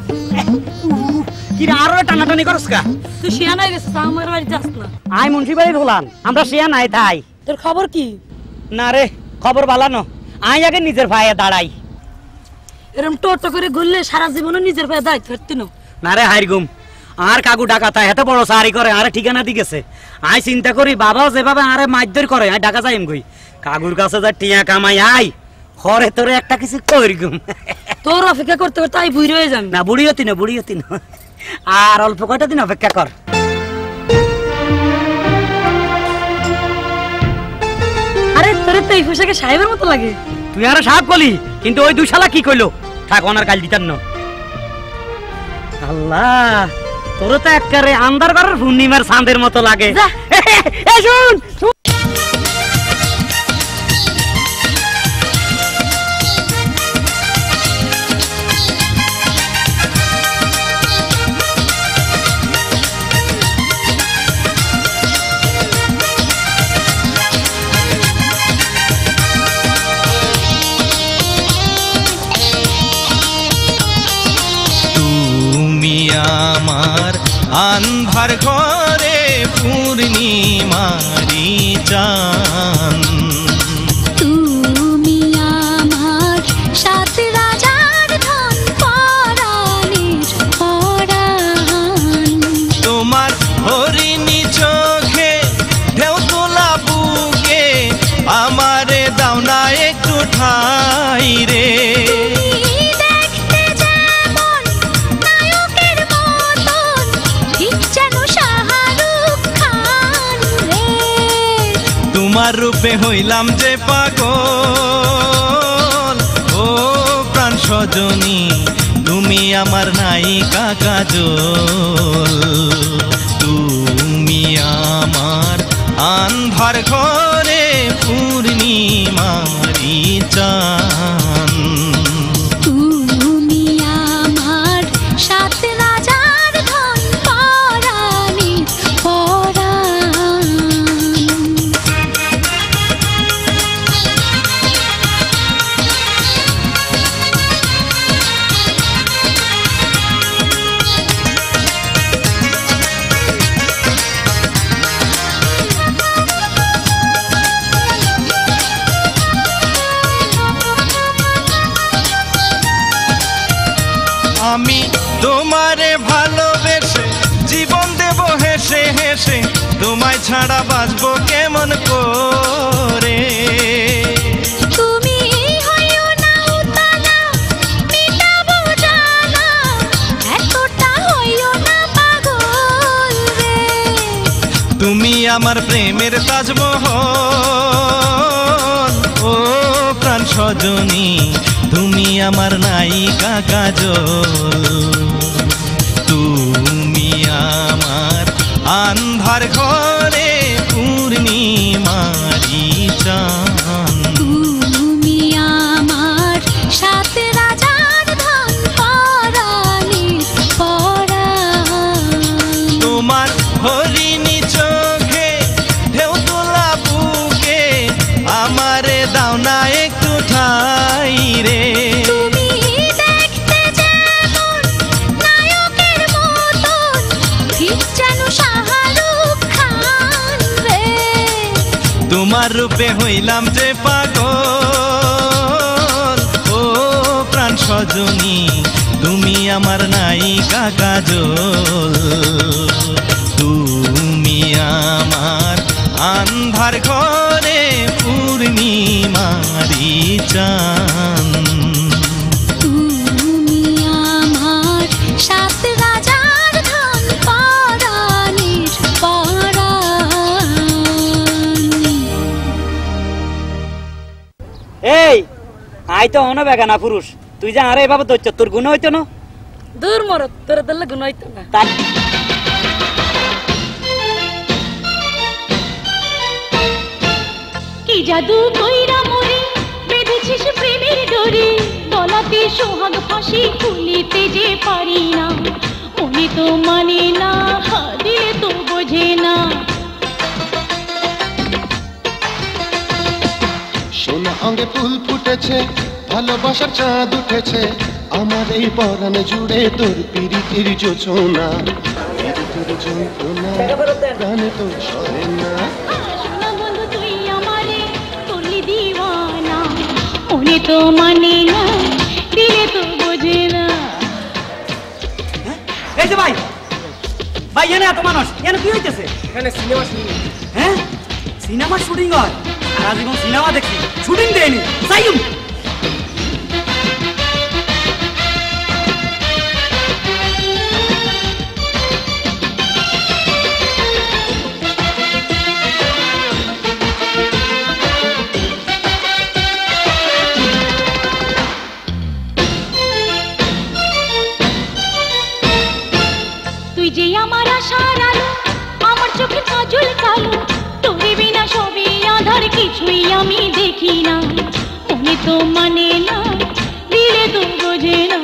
কি রে আরো টানাটানি করছ কা? তুই শিয়া নাই গেছিস আমার বাড়ি যাস না। আই মুন্সি বাড়ি হলাম আমরা শিয়া নাই তাই। তোর খবর কি? না রে খবর বালানো আই আগে নিজের ভাইয়ে দাঁড়াই। এরকম টোটো করে ঘুরলে সারা জীবনে নিজের পায়ে দায়িত্ব ধরতি না। না রে হাইরগুম আর কাকু ডাকাতা এত বড় সারি করে আরে ঠিকানা দি গেছে। আই চিন্তা করি বাবাও যেভাবে আরে মাইদর করে আই ডাকা যাইম গই কাকুর কাছে যা টিয়া কামাই আই হরে তোরে একটা কিছু কইরগুম। তোর অপেক্ষা করতে করতে আই বুড়ি হয়ে যাবি। না বুড়ি হতি না আর অল্প কয়টা দিন অপেক্ষা কর। আরে তোরে তো এই পোশাকে সাহেবের মতো লাগে। তুই আরে সাহেব বলি কিন্তু ওই দুই শালা কি কইলো থাক ওনার কাল দিতাম না। আল্লাহ তোর তো একবারে আন্দার ঘরের পূর্ণিমার চাঁদের মতো লাগে। এই শুন আমার আন্ধার ঘরে পূর্ণিমারি চান তুমি আমার সাত রাজার ধন পরাণের পরাণ তোমার হরিণী চোখে ঢেউ তোলা বুকে আমারে দাও না একটু ঠাই রে। তোমার রূপে হইলাম যে পাগল ও প্রাণ সজনী তুমি আমার নায়িকা কাজল। তুমি আমার আন্ধার ঘরে পূর্ণিমারি চান তুমি আমার সাত রাজার ধন পরাণের পরাণ আমি তোমারে ভালোবেসে জীবন দেব হেসে হেসে তোমায় ছাড়া বাঁচবো কেমন করে। তুমি হইও না উতালা মিটাবো জানা এতটা হইও না পাগল রে। তুমি আমার প্রেমের তাজমহল ও প্রাণ সজনী তুমি আমার নায়িকা কাজল। তুমি আমার আন্ধার ঘরে পূর্ণিমারি চান তুমি আমার সাত রাজার ধন পরাণের পরাণ তোমার হরিণী চোখে ঢেউ তোলা বুকে আমারে দাও না একটু ঠাই রে। তুমি দেখতে যেমন নায়কের মতন ঠিক যেন শাহরুখ খান রে। তোমার রূপে হইলাম যে পাগল ও প্রাণ সজনী তুমি আমার নায়িকা কাজল। তুমি আমার আন্ধার ঘরে পূর্ণিমারি চান তুমি আমার সাত রাজার আই তো অন বেগানা পুরুষ তুই যা আরে এভাবে ধরছ তোর গুণ হইতো না দূর মরত তোর দিলে গুণ হইতো না তাই কি জাদু কইরা মরে বেঁধেছিস প্রেমের ডোরে গলাতে সোহাগ ফাঁসি খুলিতে যে পারি না মনে তো মানে না দিলে তো বোঝে না সোনা অঙ্গে ফুল ফুটেছে ভালোবাসার চাঁদ উঠেছে আমার এই পরাণ জুড়ে তোর পিরিতির জোছনা তোর যন্ত্রণা প্রাণে তো সরে না শোনা বন্ধু তুই আমারে করলি দিওয়ানা মনে তো মানে না দিলে তো বোঝে না এই যে ভাই ভাই এনে এত মানুষ এনে কি হইতেছে এখানে সিনেমা শুনি হ্যাঁ সিনেমা শুটিং হয় আর আজীবন সিনেমা দেখি শুটিং দেয়নি যাইম তুই যে আমার আশার আলো আমার চোখে কাজল কালো তোরে বিনা সবে আধার কিছুই আমি দেখি না মনে তো মানে না দিলে তো বোঝে না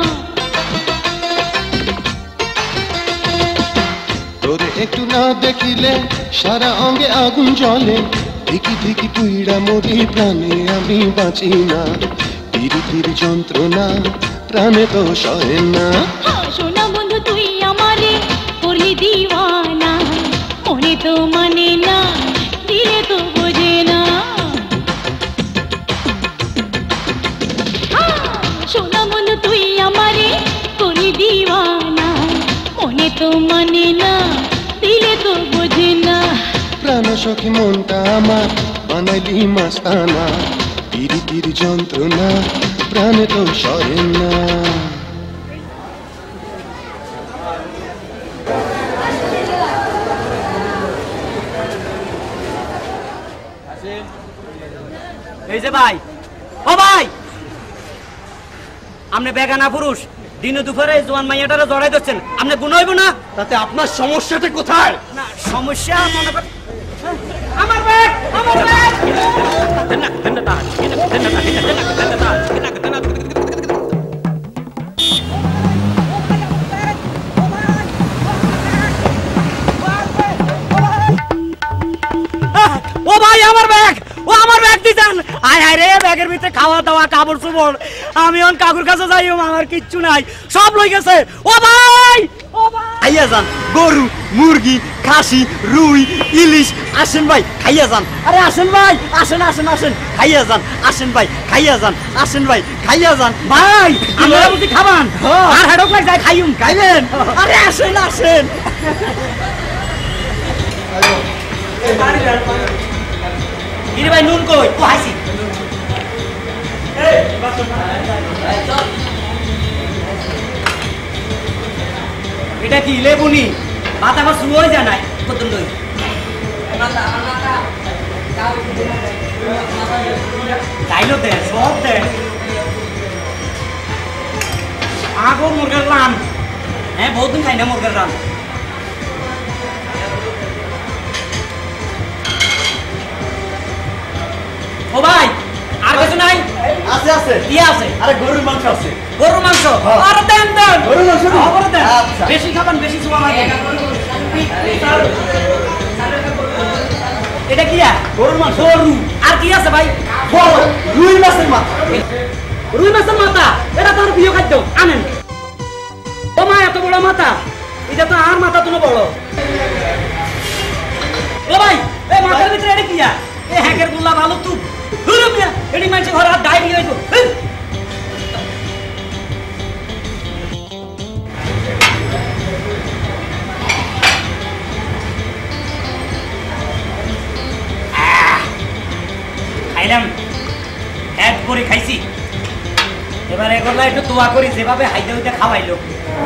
তোরে একটু না দেখিলে সারা অঙ্গে আগুন জ্বলে দেখি দেখি তুইরা মরি প্রাণে আমি বাঁচি না পিরিতির যন্ত্রণা প্রাণে তো সহে না শোনা বন্ধু তুই আমারে করলি দিওয়ানা মনে তো মানে না দিলে তো বোঝে না শোনা বন্ধু তুই আমারে করলি দিওয়ানা মনে তো মানে না দিলে তো বোঝে না প্রাণ সখী মনটা আমার বানাইলি মাস্তানা পিরিতির যন্ত্রণা প্রাণে তো সহে না এই যে ভাই ও ভাই আপনি বেগানা পুরুষ দিনে দুপুরে জোয়ান মাইয়াটারে জড়াই দিচ্ছেন আপনি গুণ হইব না তাতে আপনার সমস্যাটা কোথায় না সমস্যা মনে কর আমার ব্যাগ আমার ব্যাগ ও ভাই আমার ব্যাগ ও আমার ব্যাগ দিতেন আয় হায় রে ব্যাগের ভিতরে খাওয়া দাওয়া কাপড় চোপড় আমি অন কাকুর কাছে যাই আমার কিচ্ছু নাই সব লই গেছে ও ভাই ও ভাই খাইয়া যান গরু মুরগি খাসি রুই ইলিশ আসেন ভাই খাইয়া যান আরে আসেন ভাই আসেন আসেন আসেন খাইয়া যান আসেন ভাই খাইয়া যান আসেন ভাই খাইয়া যান ভাই আমরা বুঝি খাবান আর হেডক লাগ যায় খাইউম খাইবেন আরে আসেন আসেন গিরি ভাই নুন কই ও হাসি এটা কি লেবুনি ভাত আবার শুরু হয়ে যায় নাই কত দই তাইলো দে সব দে আগো মুরগের রান হ্যাঁ বহুদিন খাই না মুরগের রান ও ভাই আর কিছু নাই আছে আছে কি আছে আরে গরুর মাংস আছে গরুর মাংস আর দেন দেন গরুর মাংস খবর দেন আচ্ছা। বেশি খাবেন বেশি সুবা লাগে এটা কি গরুর মাংস গরু আর কি আছে ভাই রুই মাছের মাথা রুই মাছের মাথা এটা তো প্রিয় খাদ্য আনেন ও মা এত বড় মাথা এটা তো আর মাথা তো বড় ও ভাই এই মাথার ভিতরে এটা কি এ হ্যাকের গুল্লা ভালো তুই হুরু মিয়া এডি মানছে ঘর আর ডাইরি হইতো খাইলাম এক করে খাইছি এবার এগুলা একটু দোয়া করি যেভাবে হাইতে হইতে খাওয়াইলো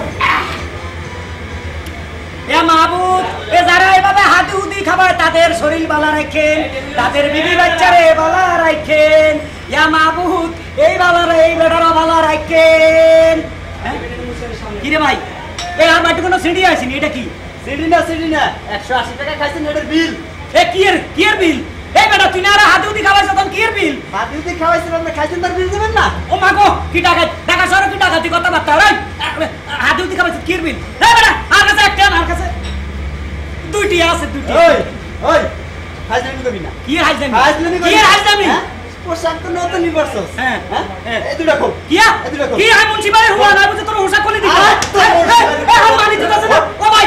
এ মাহবুব এ যারা এভাবে হাতি উদি খাবার তাদের শরীর বালা রাখেন তাদের বিবি বাচ্চারে বালা রাখেন ইয়া মাহবুব এই বালার এই বেটার বালা রাখেন কি রে ভাই এই আর বাটি কোনো সিডি আসেনি এটা কি সিডি না 180 টাকা খাইছেন এটার বিল। এ কি এর বিল এই বেটা তুই না হাতে উদি খাওয়াইছ তখন কি এর বিল হাতে উদি খাওয়াইছেন আপনি খাইছেন তার বিল দেবেন না? ও মা গো কি টাকা সরো কি টাকা তুই কথা বার্তা রাই হাতে উদি খাওয়াইছ কি এর বিল এই বেটা আর কাছে একটা আর কাছে দুইটি আছে দুইটি ওই হাজলামি করবি না। কি হাজলামি কি হাজলামি পোশাক তো নতুন নিবর্ছস। হ্যাঁ এই দুটো খো কি আই মুন্সি ভাই হুয়া না বুঝে তোর হোসা কোলে দিছ হাল মারি তো আছে না ও ভাই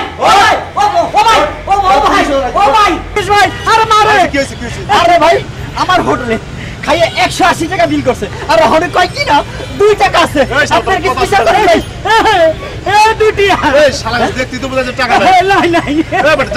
আরে মারে কি হইছে আরে ভাই আমার হোটেলে খাইয়ে 180 টাকা বিল করছে আর হনে কয় কি না 2 টাকা আছে আপনার কি পয়সা করে নাই এই দুটি এই শালা দেখতি তো বুঝা যে টাকা নাই নাই এই বেটা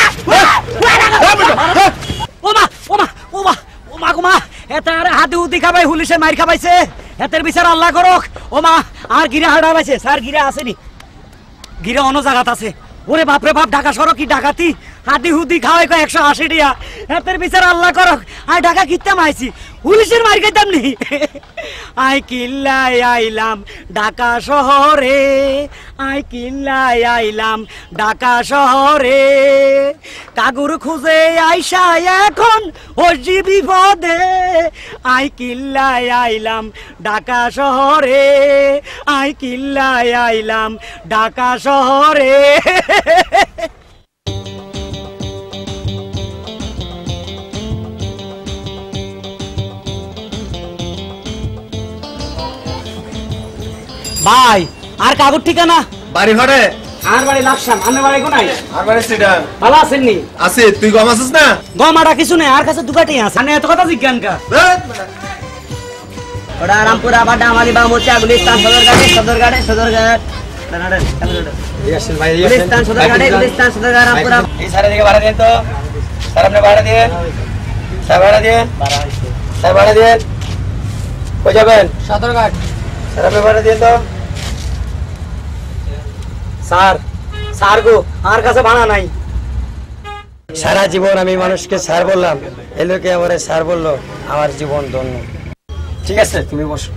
ও মা গো মা এতার হাতে উদি খাবাই হুলিশে মাইর খাবাইছে এতের বিচার আল্লাহ করুক ও মা আর গিরা হাড়াইছে স্যার গিরা আসেনি গিরা অন্য জায়গাত আছে ওরে বাপ রে বাপ ঢাকা সড়ক কি ডাকাতি হাতি হুদি খাওয়াই 180 টাকা এতের বিচার আল্লাহ করুক আই ঢাকা কিত্তাম আইছি পুলিশের মার খাইতাম নি আই কিল্লাই আইলাম ঢাকা শহরে আই কিল্লাই আইলাম ঢাকা শহরে কাগুর খুঁজে আইসা এখন হজি বিপদে আই কিল্লাই আইলাম ঢাকা শহরে আই কিল্লাই আইলাম ঢাকা শহরে ভাই আর কাগজ ঠিকানা বাড়ি ঘরে আর বাড়ি লাকসাম আমার বাড়ি কোনায় আর বাড়ি সিডা ভালো আছেন নি আছে তুই গম আছিস না গমাটা কিছু নেই আর কাছে দুগাটি আছে মানে এত কথা জিজ্ঞান কা ওটা রামপুরা বাড্ডা আমালি বা মোচা গুলিস্তান সদরঘাট ইয়াসিন ভাই গুলিস্তান সদরঘাট রামপুরা এই সারে দিকে ভাড়া দেন তো স্যার আপনি ভাড়া দিয়ে স্যার ভাড়া দিয়ে কই যাবেন সদরঘাট স্যার আপনি ভাড়া দিয়ে তো স্যার গো আর কাছে ভাড়া নাই সারা জীবন আমি মানুষকে স্যার বললাম এই লোকে আমারে স্যার বললো আমার জীবন ধন্য। ঠিক আছে তুমি বসো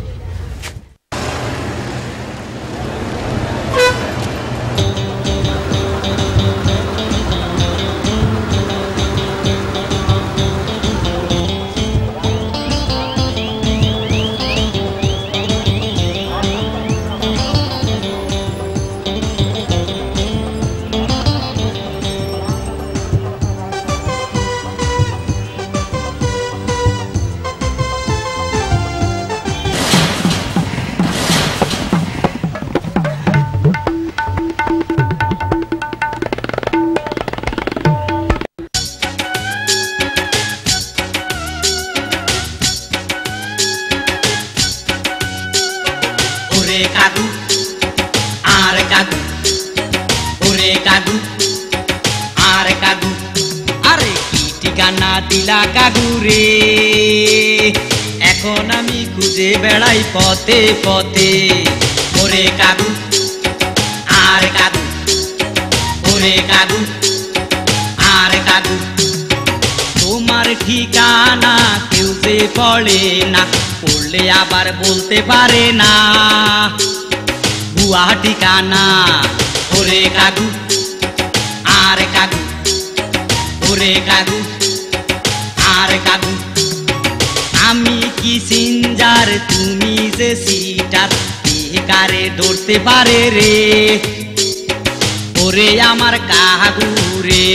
কাগু আর কাগু ওরে কাগু আর কাগু আরে কি ঠিকানা দিলা কাগু রে এখন আমি খুঁজে বেড়াই পথে পথে ওরে কাগু আর কাগু ওরে কাগু আর কাগু তোমার ঠিকানা কেউ যে পড়ে না পড়লে আবার বলতে পারে না ভুয়া ঠিকানা ওরে কাগু আর কাগু ওরে কাগু আর কাগু আমি কি সিনজার তুমি যে সিটার কারে ধরতে পারে রে ওরে আমার কাগু রে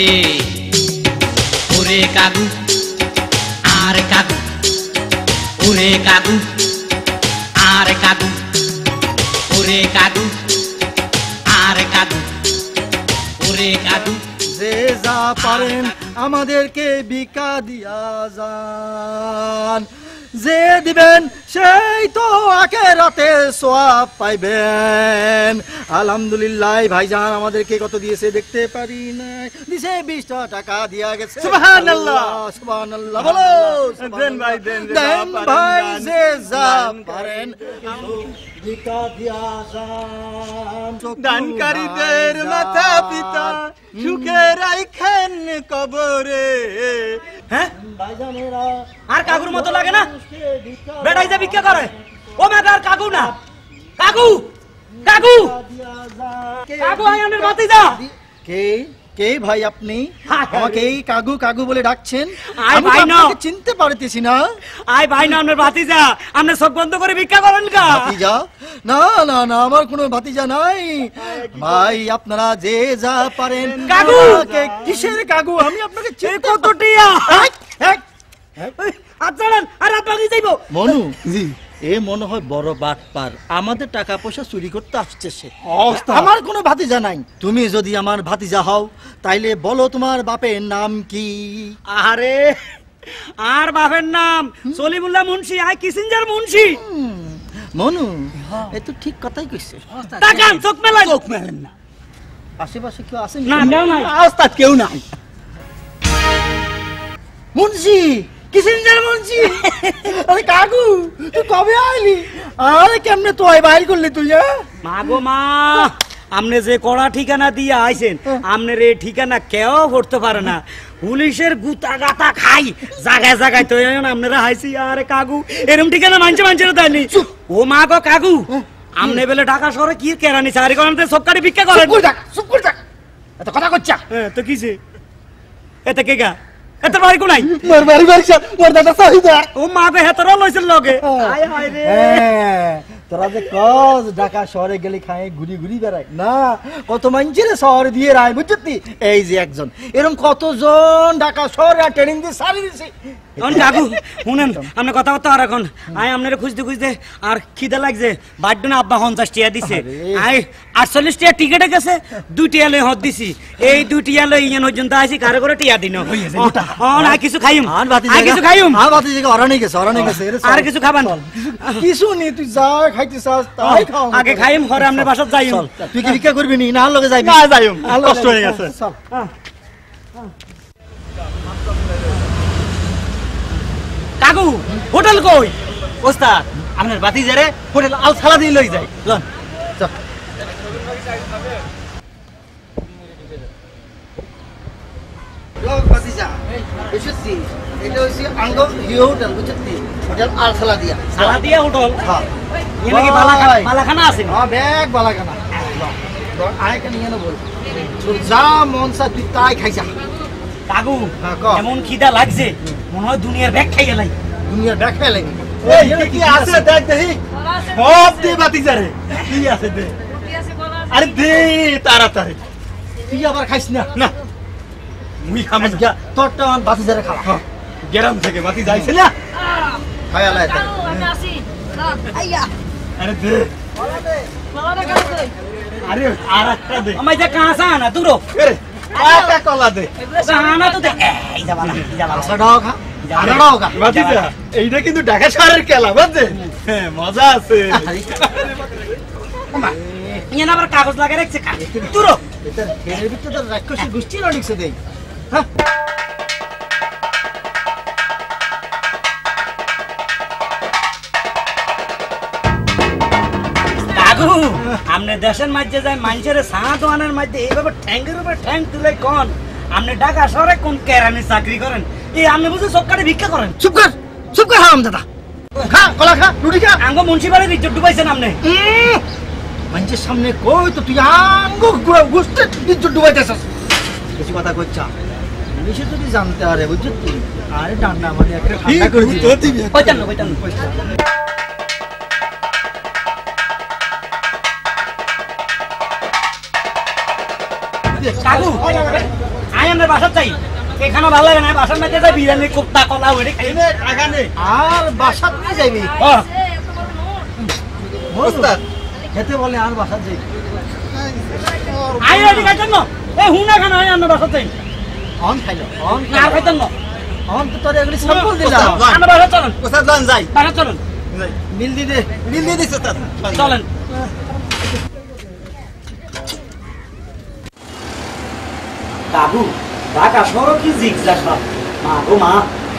ওরে কাগু আর কাগু ওরে কাগু আর কাগু ওরে কাগু আর কাগু ওরে কাগু যে যা পারেন আমাদেরকে বিকা দিয়া যান যে দিবেন সেই তো আখিরাতে সওয়াব পাইবেন আলহামদুলিল্লাহ ভাইজান আমাদেরকে কত দিয়েছে দেখতে পারি না দিছে 20 টাকা দিয়া গেছে সুবহানাল্লাহ সুবহানাল্লাহ বলো দেন ভাই দেন ভাই যে যা পারেন বিকা দিয়া যান দানকারীদের মাতা পিতা সুখে রাখেন কবরে হ্যাঁ আর কাকুর মতো লাগে না বেটাই যে ভিক্ষা করে ও মেঘা আর কাকু না কাকু কাকু কাকু আয়ানের ভাতিজা কে কে ভাই আপনি আমাকে এই কাকু কাকু বলে ডাকছেন আয় আমি ভাই তো না। আপনাকে চিনতে পারতেছি না আয় ভাই না আপনার ভাতিজা আপনি চোখ বন্ধ করে ভিক্ষা করেন কা ভাতিজা না না না আমার কোনো ভাতিজা নাই ভাই আপনারা যে যা পারেন কাকু! আমাকে কিসের কাকু আমি আপনাকে চিনতে কত টিয়া এই, এই, আচ্ছা আর আপনাকে যাইবো মনু জি এ মনে হয় বড় বাটপার আমাদের টাকা পয়সা চুরি করতে আসছে সে আমার কোনো ভাতিজা নাই তুমি যদি আমার ভাতিজা হও তাইলে বলো তোমার বাপের নাম কি আরে আর বাপের নাম সলিমুল্লাহ মুন্সি আই কিসিঞ্জার মুন্সি মনু এ তো ঠিক কথাই কইছে তাকান চোখ মেলেন না আশেপাশে কেউ আছে না কেউ নাই ওস্তাদ কেউ নাই মুন্সি কিসিঞ্জার মুন্সি আরে কাকু তুই কবে আইলি আরে কেমনে তো আই বাইর করলি তুই মা গো মা আমনে যে কড়া ঠিকানা দিয়ে আইছেন আমনের এই ঠিকানা কেউ করতে পারে না পুলিশের গুতা গাতা খাই জায়গায় জায়গায় তো আপনারা হাইছি আরে কাকু এরকম ঠিকানা মানছে তাইনি ও মা গো কাকু আমনে বেলে ঢাকা শহরে কি কেরানি চাকরি করেন সবকারি ভিক্ষা করেন চুপ করে থাক এত কথা কচ্ছা তো কিছে এতে কে গা এত বাড়ি কোনাই মোর বাড়ি বাড়ি মোর দাদা সাহিদা ও মা গো হেতরা লইছিল লগে আয় হায় রে তোরা যে কজ ঢাকা শহরে গেলে খায় ঘুরি ঘুরি বেড়ায় না কত মানুষের শহরে দিয়ে রায় বুঝছি এই যে একজন এরকম কতজন ঢাকা শহরে ট্রেনিং দিয়ে সারি দিছে কোন কাকু শুনেন আপনি কথাবার্তা আর এখন আয় আপনারা খুঁজতে খুঁজতে আর খিদে লাগছে বাড়ি না আব্বা 50 টাকা দিছে আয় 48 টাকা টিকেটে গেছে 2 টাকা লই হদ দিছি এই 2 টাকা লই ইয়ান পর্যন্ত আইছি কারে করে টিয়া দিন না কিছু খাইম আর কিছু খাইম আর বাতি জায়গা অরানি গেছে আর কিছু খাবেন কিছু নি তুই যা খাইতে চাস তাই খাও আগে খাইম ঘরে আপনার বাসা যাইম তুই কি ভিক্ষা করবি নি না লগে যাইবি না যাইম কষ্ট হয়ে গেছে চল কাকু হোটেল কই ওস্তাদ আপনার বাতি যারে হোটেল আল সালা দিয়ে লই যাই লন চল লোক বাতি যা বুঝছি এটা হচ্ছে আঙ্গ হিও হোটেল বুঝছি হোটেল আল সালা দিয়া হোটেল হ্যাঁ এনে কি বালাখানা আছে হ্যাঁ ব্যাগ বালাখানা আয় কেন নিয়ে বল তোর যা মন চা তুই তাই খাইছা কাকু এমন খিদা লাগছে মনে হয় দুনিয়ার ব্যাগ খাই গেলাই দুনিয়ার ব্যাগ খাই লাগি এই কি আছে দেখ দেখি সব দে বাতি যারে কি আছে দে আরে দে তাড়াতাড়ি তুই আবার খাইস না না মুই খাম না তোরটা আমার বাতি যারা খাওয়া গ্রাম থেকে বাতি যাইছে না খায়া লাই আরে দে আরে আর একটা দে আমায় যা কাঁসা না দূরো আরে একটা কলা দে জানা তো দে এই যাবানা আসাটাও খা আনাটাও খা বাতি যা এইটা কিন্তু ঢাকা শহরের খেলা বুঝছেন হ্যাঁ মজা আছে ইয়ে আবার কাগজ লাগে রাখছে দূরো এর ভিতরে তো রাক্ষসী গোষ্ঠী লড়িছে দেই হ্যাঁ কাকু আমনে দেশের মাঝে যায় মানুষের সাহা দোয়ানের মধ্যে এইভাবে ঠ্যাঙ্গের উপর ঠ্যাং তুলে কোন আপনি ঢাকা শহরে কোন কেরানি চাকরি করেন এই আপনি বুঝে সবকারে ভিক্ষা করেন চুপ কর হারাম দাদা খা কলা খা রুটি খা আঙ্গ মুন্সিপালের ইজ্জত ডুবাইছেন আপনি মানুষের সামনে কই তো তুই আঙ্গ গুস্তে ইজ্জত ডুবাইতেছস বেশি কথা কইছা পুলিশে যদি জানতে আরে বুঝছিস তুই আরে ডান্ডা মানে একটা ঠান্ডা করে দিবি কইতান কাকু আয় আমরা বাসা চাই এখানে ভালো লাগে না বাসার মধ্যে যাই বিরিয়ানি কোপ্তা কলা ওরে খাই টাকা নেই আর বাসাত নিয়ে যাইবি ওস্তাদ খেতে বলে আর বাসাত যাইবি আয় রেডি খাইতেন না এ হুনা খানা আয় আমরা বাসা চাই অন খাইলো অন না খাইতেন না অন তো তোর এগুলি স্যাম্পল দিলাম আমরা বাসা চলেন ওস্তাদ লন যাই বাসা চলেন মিল দি দিস ওস্তাদ চলেন কাকু ঢাকা শহর কি জিগজাগ মা গো মা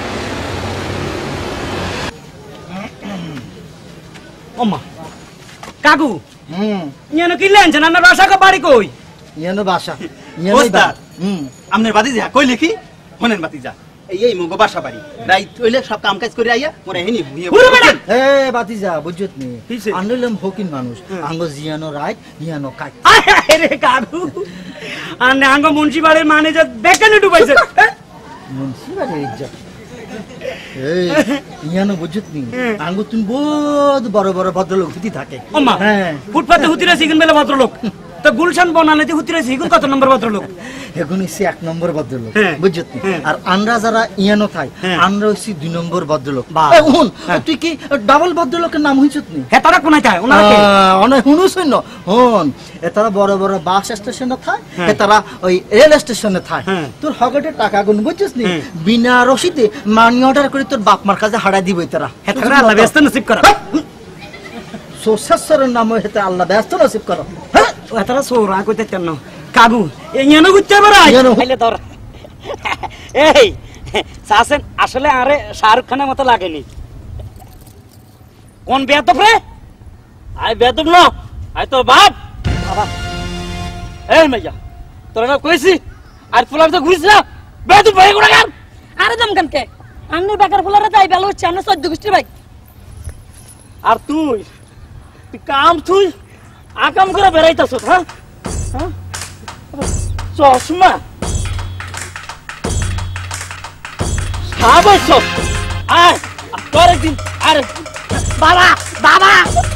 ও মা কাকু ইয়ানো কি লেনছেন আপনার বাসা কো বাড়ি কই ইয়ানো বাসা ওস্তাদ আপনার বাতি যা কই লিখি হনেন বাতি যা এই মগো বাসা বাড়ি রাইত হইলে সব কাম কাজ করে আইয়া মোরে হেনি ভুইয়ে এ বাতিজা বুঝছত নি আনলম হকিন মানুষ আঙ্গ জিয়ানো রাইট জিয়ানো কাট আরে কাকু আনে আঙ্গ মুন্সি বাড়ির ম্যানেজার বেকানে ডুবাইছে মুন্সি বাড়ির ইজ্জত এই জিয়ানো বুঝছত নি আঙ্গ তুন বহুত বড় বড় ভদ্রলোক হতি থাকে ওমা ফুটপাতে হুতিরা সিগন বেলা ভদ্রলোক তো গুলশান বনালেতে হুতিরা সিগন কত নম্বর ভদ্রলোক এখন হচ্ছে 1 নম্বর ভদ্রলোক বুঝছত নি আর আমরা যারা ইয়ানো খাই আমরা হচ্ছে 2 নম্বর ভদ্রলোক এ হুন তুই কি ডাবল ভদ্রলোকের নাম হইছত নি হে তারা কোনায় থাকে ওনারা কে অনেক হুনুছই ন হুন এ তারা বড় বড় বাস স্টেশনে থাকে এ তারা ওই রেল স্টেশনে থাকে তোর হগটে টাকা গুন বুঝছস নি বিনা রসিদে মানি অর্ডার করে তোর বাপ মার কাছে হাড়া দিবই তারা হে তারা আল্লাহ ব্যস্ত নসিব করা সোসাসরের নাম হেতে আল্লাহ ব্যস্ত নসিব করো হ্যাঁ তারা সোরা কইতে কেন কাগু এኛনো গুচ্চা বড় আইলে ধর এই সাসেন আসলে আরে শাহরুখ খানের মতো লাগেনি কোন বেয়াদব রে আই বেয়াদব না আই তোর বাপ বাবা এই মাইয়া তোর না কইছি আর ফুলার তো ঘুরিস না বেয়াদব ভাই গুড়া গান আরে দম কানকে আন্নি বেকার ফুলারে তাই বেলা হচ্ছে আমরা 14 গোষ্ঠীর ভাই আর তুই কাম তুই আকাম করে বেড়াইতাছ হ্যাঁ চশমা সাবাস আয় তোর একদিন আরে বাবা বাবা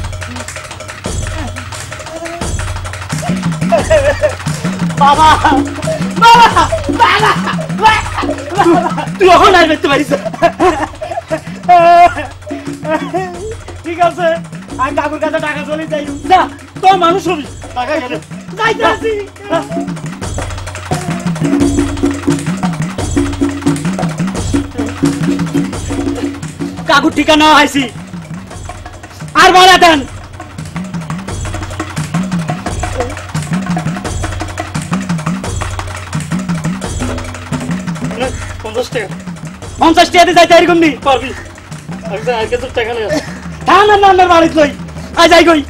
বাবা বাবা বাবা তুই এখন আর দেখতে পারিস ঠিক আছে আমি কাকুর কাছে টাকা চলে যাই না তো মানুষ হবি টাকা গেলে যাইতে আসি কাকুর ঠিকানা আইছি আর বলা দেন পঞ্চাশ টাকা যাইতে এরকম নি পারবি টাকা নেই না না না বাড়ি লই আই যাই গই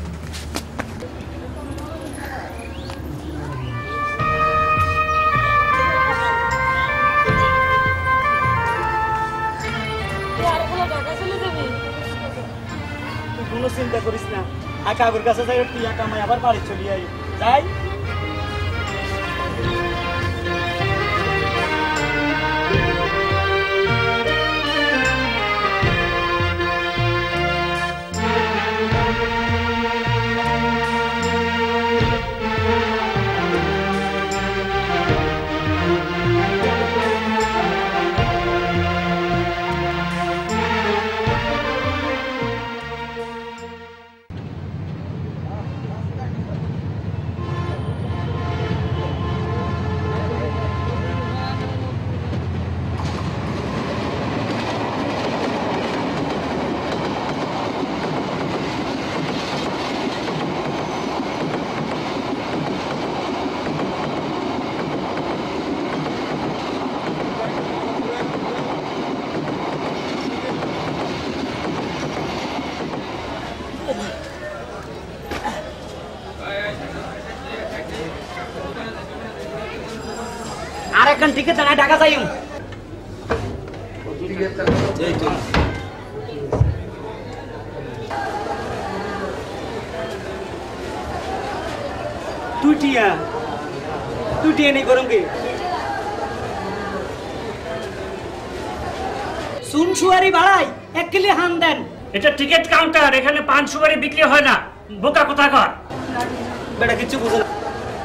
কোনো চিন্তা করিস না আর কাকুর কাছে যাই টিয়া কামাই আবার বাড়ি চলি আই যাই আরেকখান টিকে দাঁড়ায় ঢাকা যাই তুই টিয়া নেই গরম কে শুন সুয়ারি ভাড়াই 1 কিলো হান দেন এটা টিকিট কাউন্টার এখানে পান সুপারি বিক্রি হয় না বোকা কোথা কর বেটা কিছু বুঝো না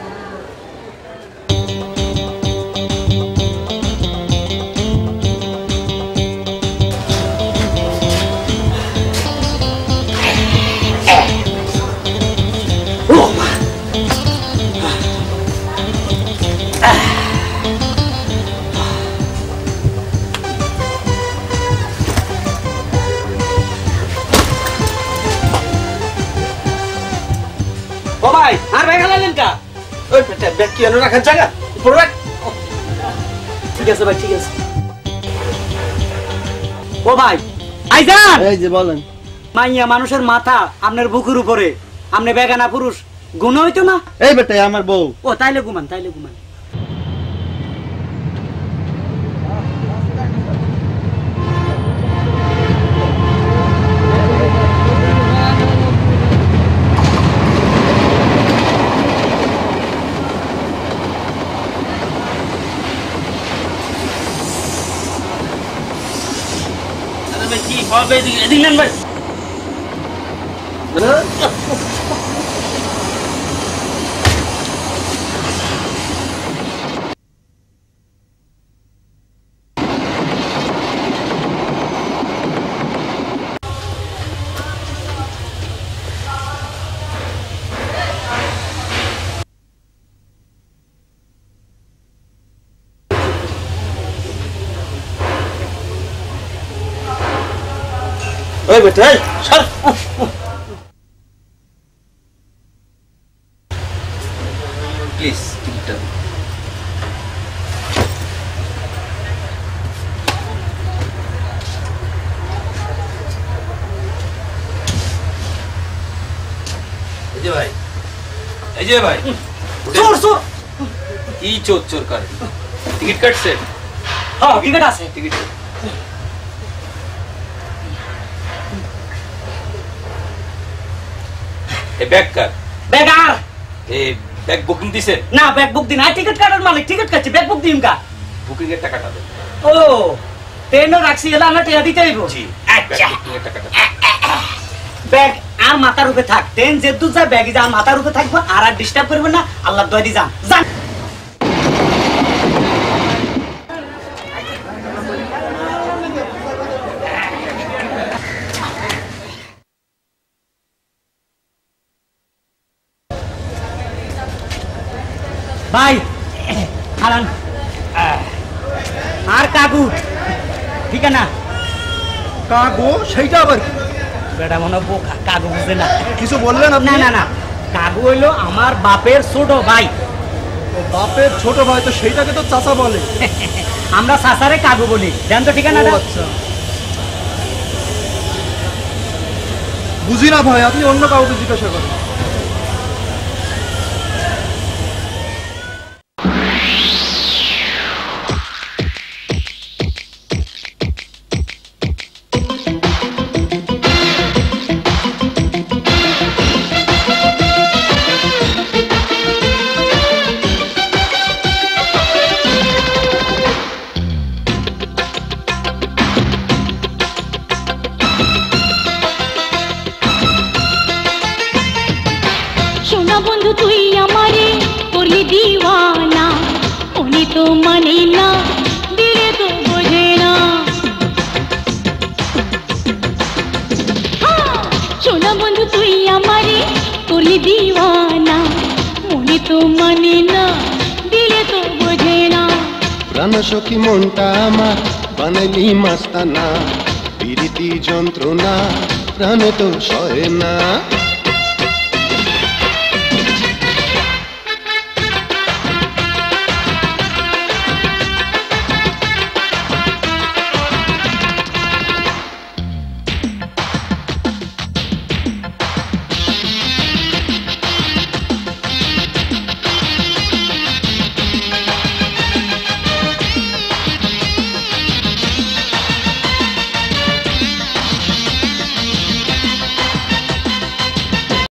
ও ভাই আর ভাই গেলেন কা ওই বেটা ব্যাগ কি আনো রাখার জায়গা উপর রাখ ঠিক আছে ভাই ঠিক আছে ও ভাই আইজান এই যে বলেন মাইয়া মানুষের মাথা আপনার বুকের উপরে আপনি বেগানা পুরুষ গুণ হইতো না এই বেটা আমার বউ ও তাইলে ঘুমান কি হবে এদিন নেন ভাই ওই বেটা এই সর প্লিজ টিকিটটা এই যে ভাই চোর চোর কি চোর চোর করে টিকিট কাটছে হ্যাঁ টিকিট আছে টিকিট এ ব্যাগ কার ব্যাগ আর এ ব্যাগ বুকিং দিছে না ব্যাগ বুক দিন আর টিকিট কাটার মালিক টিকিট কাটছে ব্যাগ বুক দিম কা বুকিং এর টাকাটা দেন ও ট্রেনও রাখছি এলা আমরা টিয়া দিতে হইব জি আচ্ছা বুকিং এর টাকাটা ব্যাগ আর মাথার উপরে থাক ট্রেন যেদূর যায় ব্যাগ যা মাথার উপরে থাকবো আর আর ডিস্টার্ব করবেন না আল্লাহ দোয়া দি যান যান ভাই হারান আর কাকু ঠিক না কাকু সেইটা আবার কি? বেটা মনে বোকা কাকু বুঝে না কিছু বললেন আপনি? না না না কাকু হইলো আমার বাপের ছোট ভাই বাপের ছোট ভাই তো সেইটাকে তো চাচা বলে আমরা সাসারে কাকু বলি জান তো ঠিকানা আচ্ছা বুঝি না ভাই আপনি অন্য কাউকে জিজ্ঞাসা করেন সোনা বন্ধু তুই আমারে করলি দিওয়ানা মনে তো মানে না দিলে তো বোঝে না সোনা বন্ধু তুই আমারে করলি দিওয়ানা মনে তো মানে না দিলে তো বোঝে না প্রাণ সখী মনটা আমার বানাইলি মাস্তানা পিরিতি যন্ত্রণা প্রাণে তো সয় না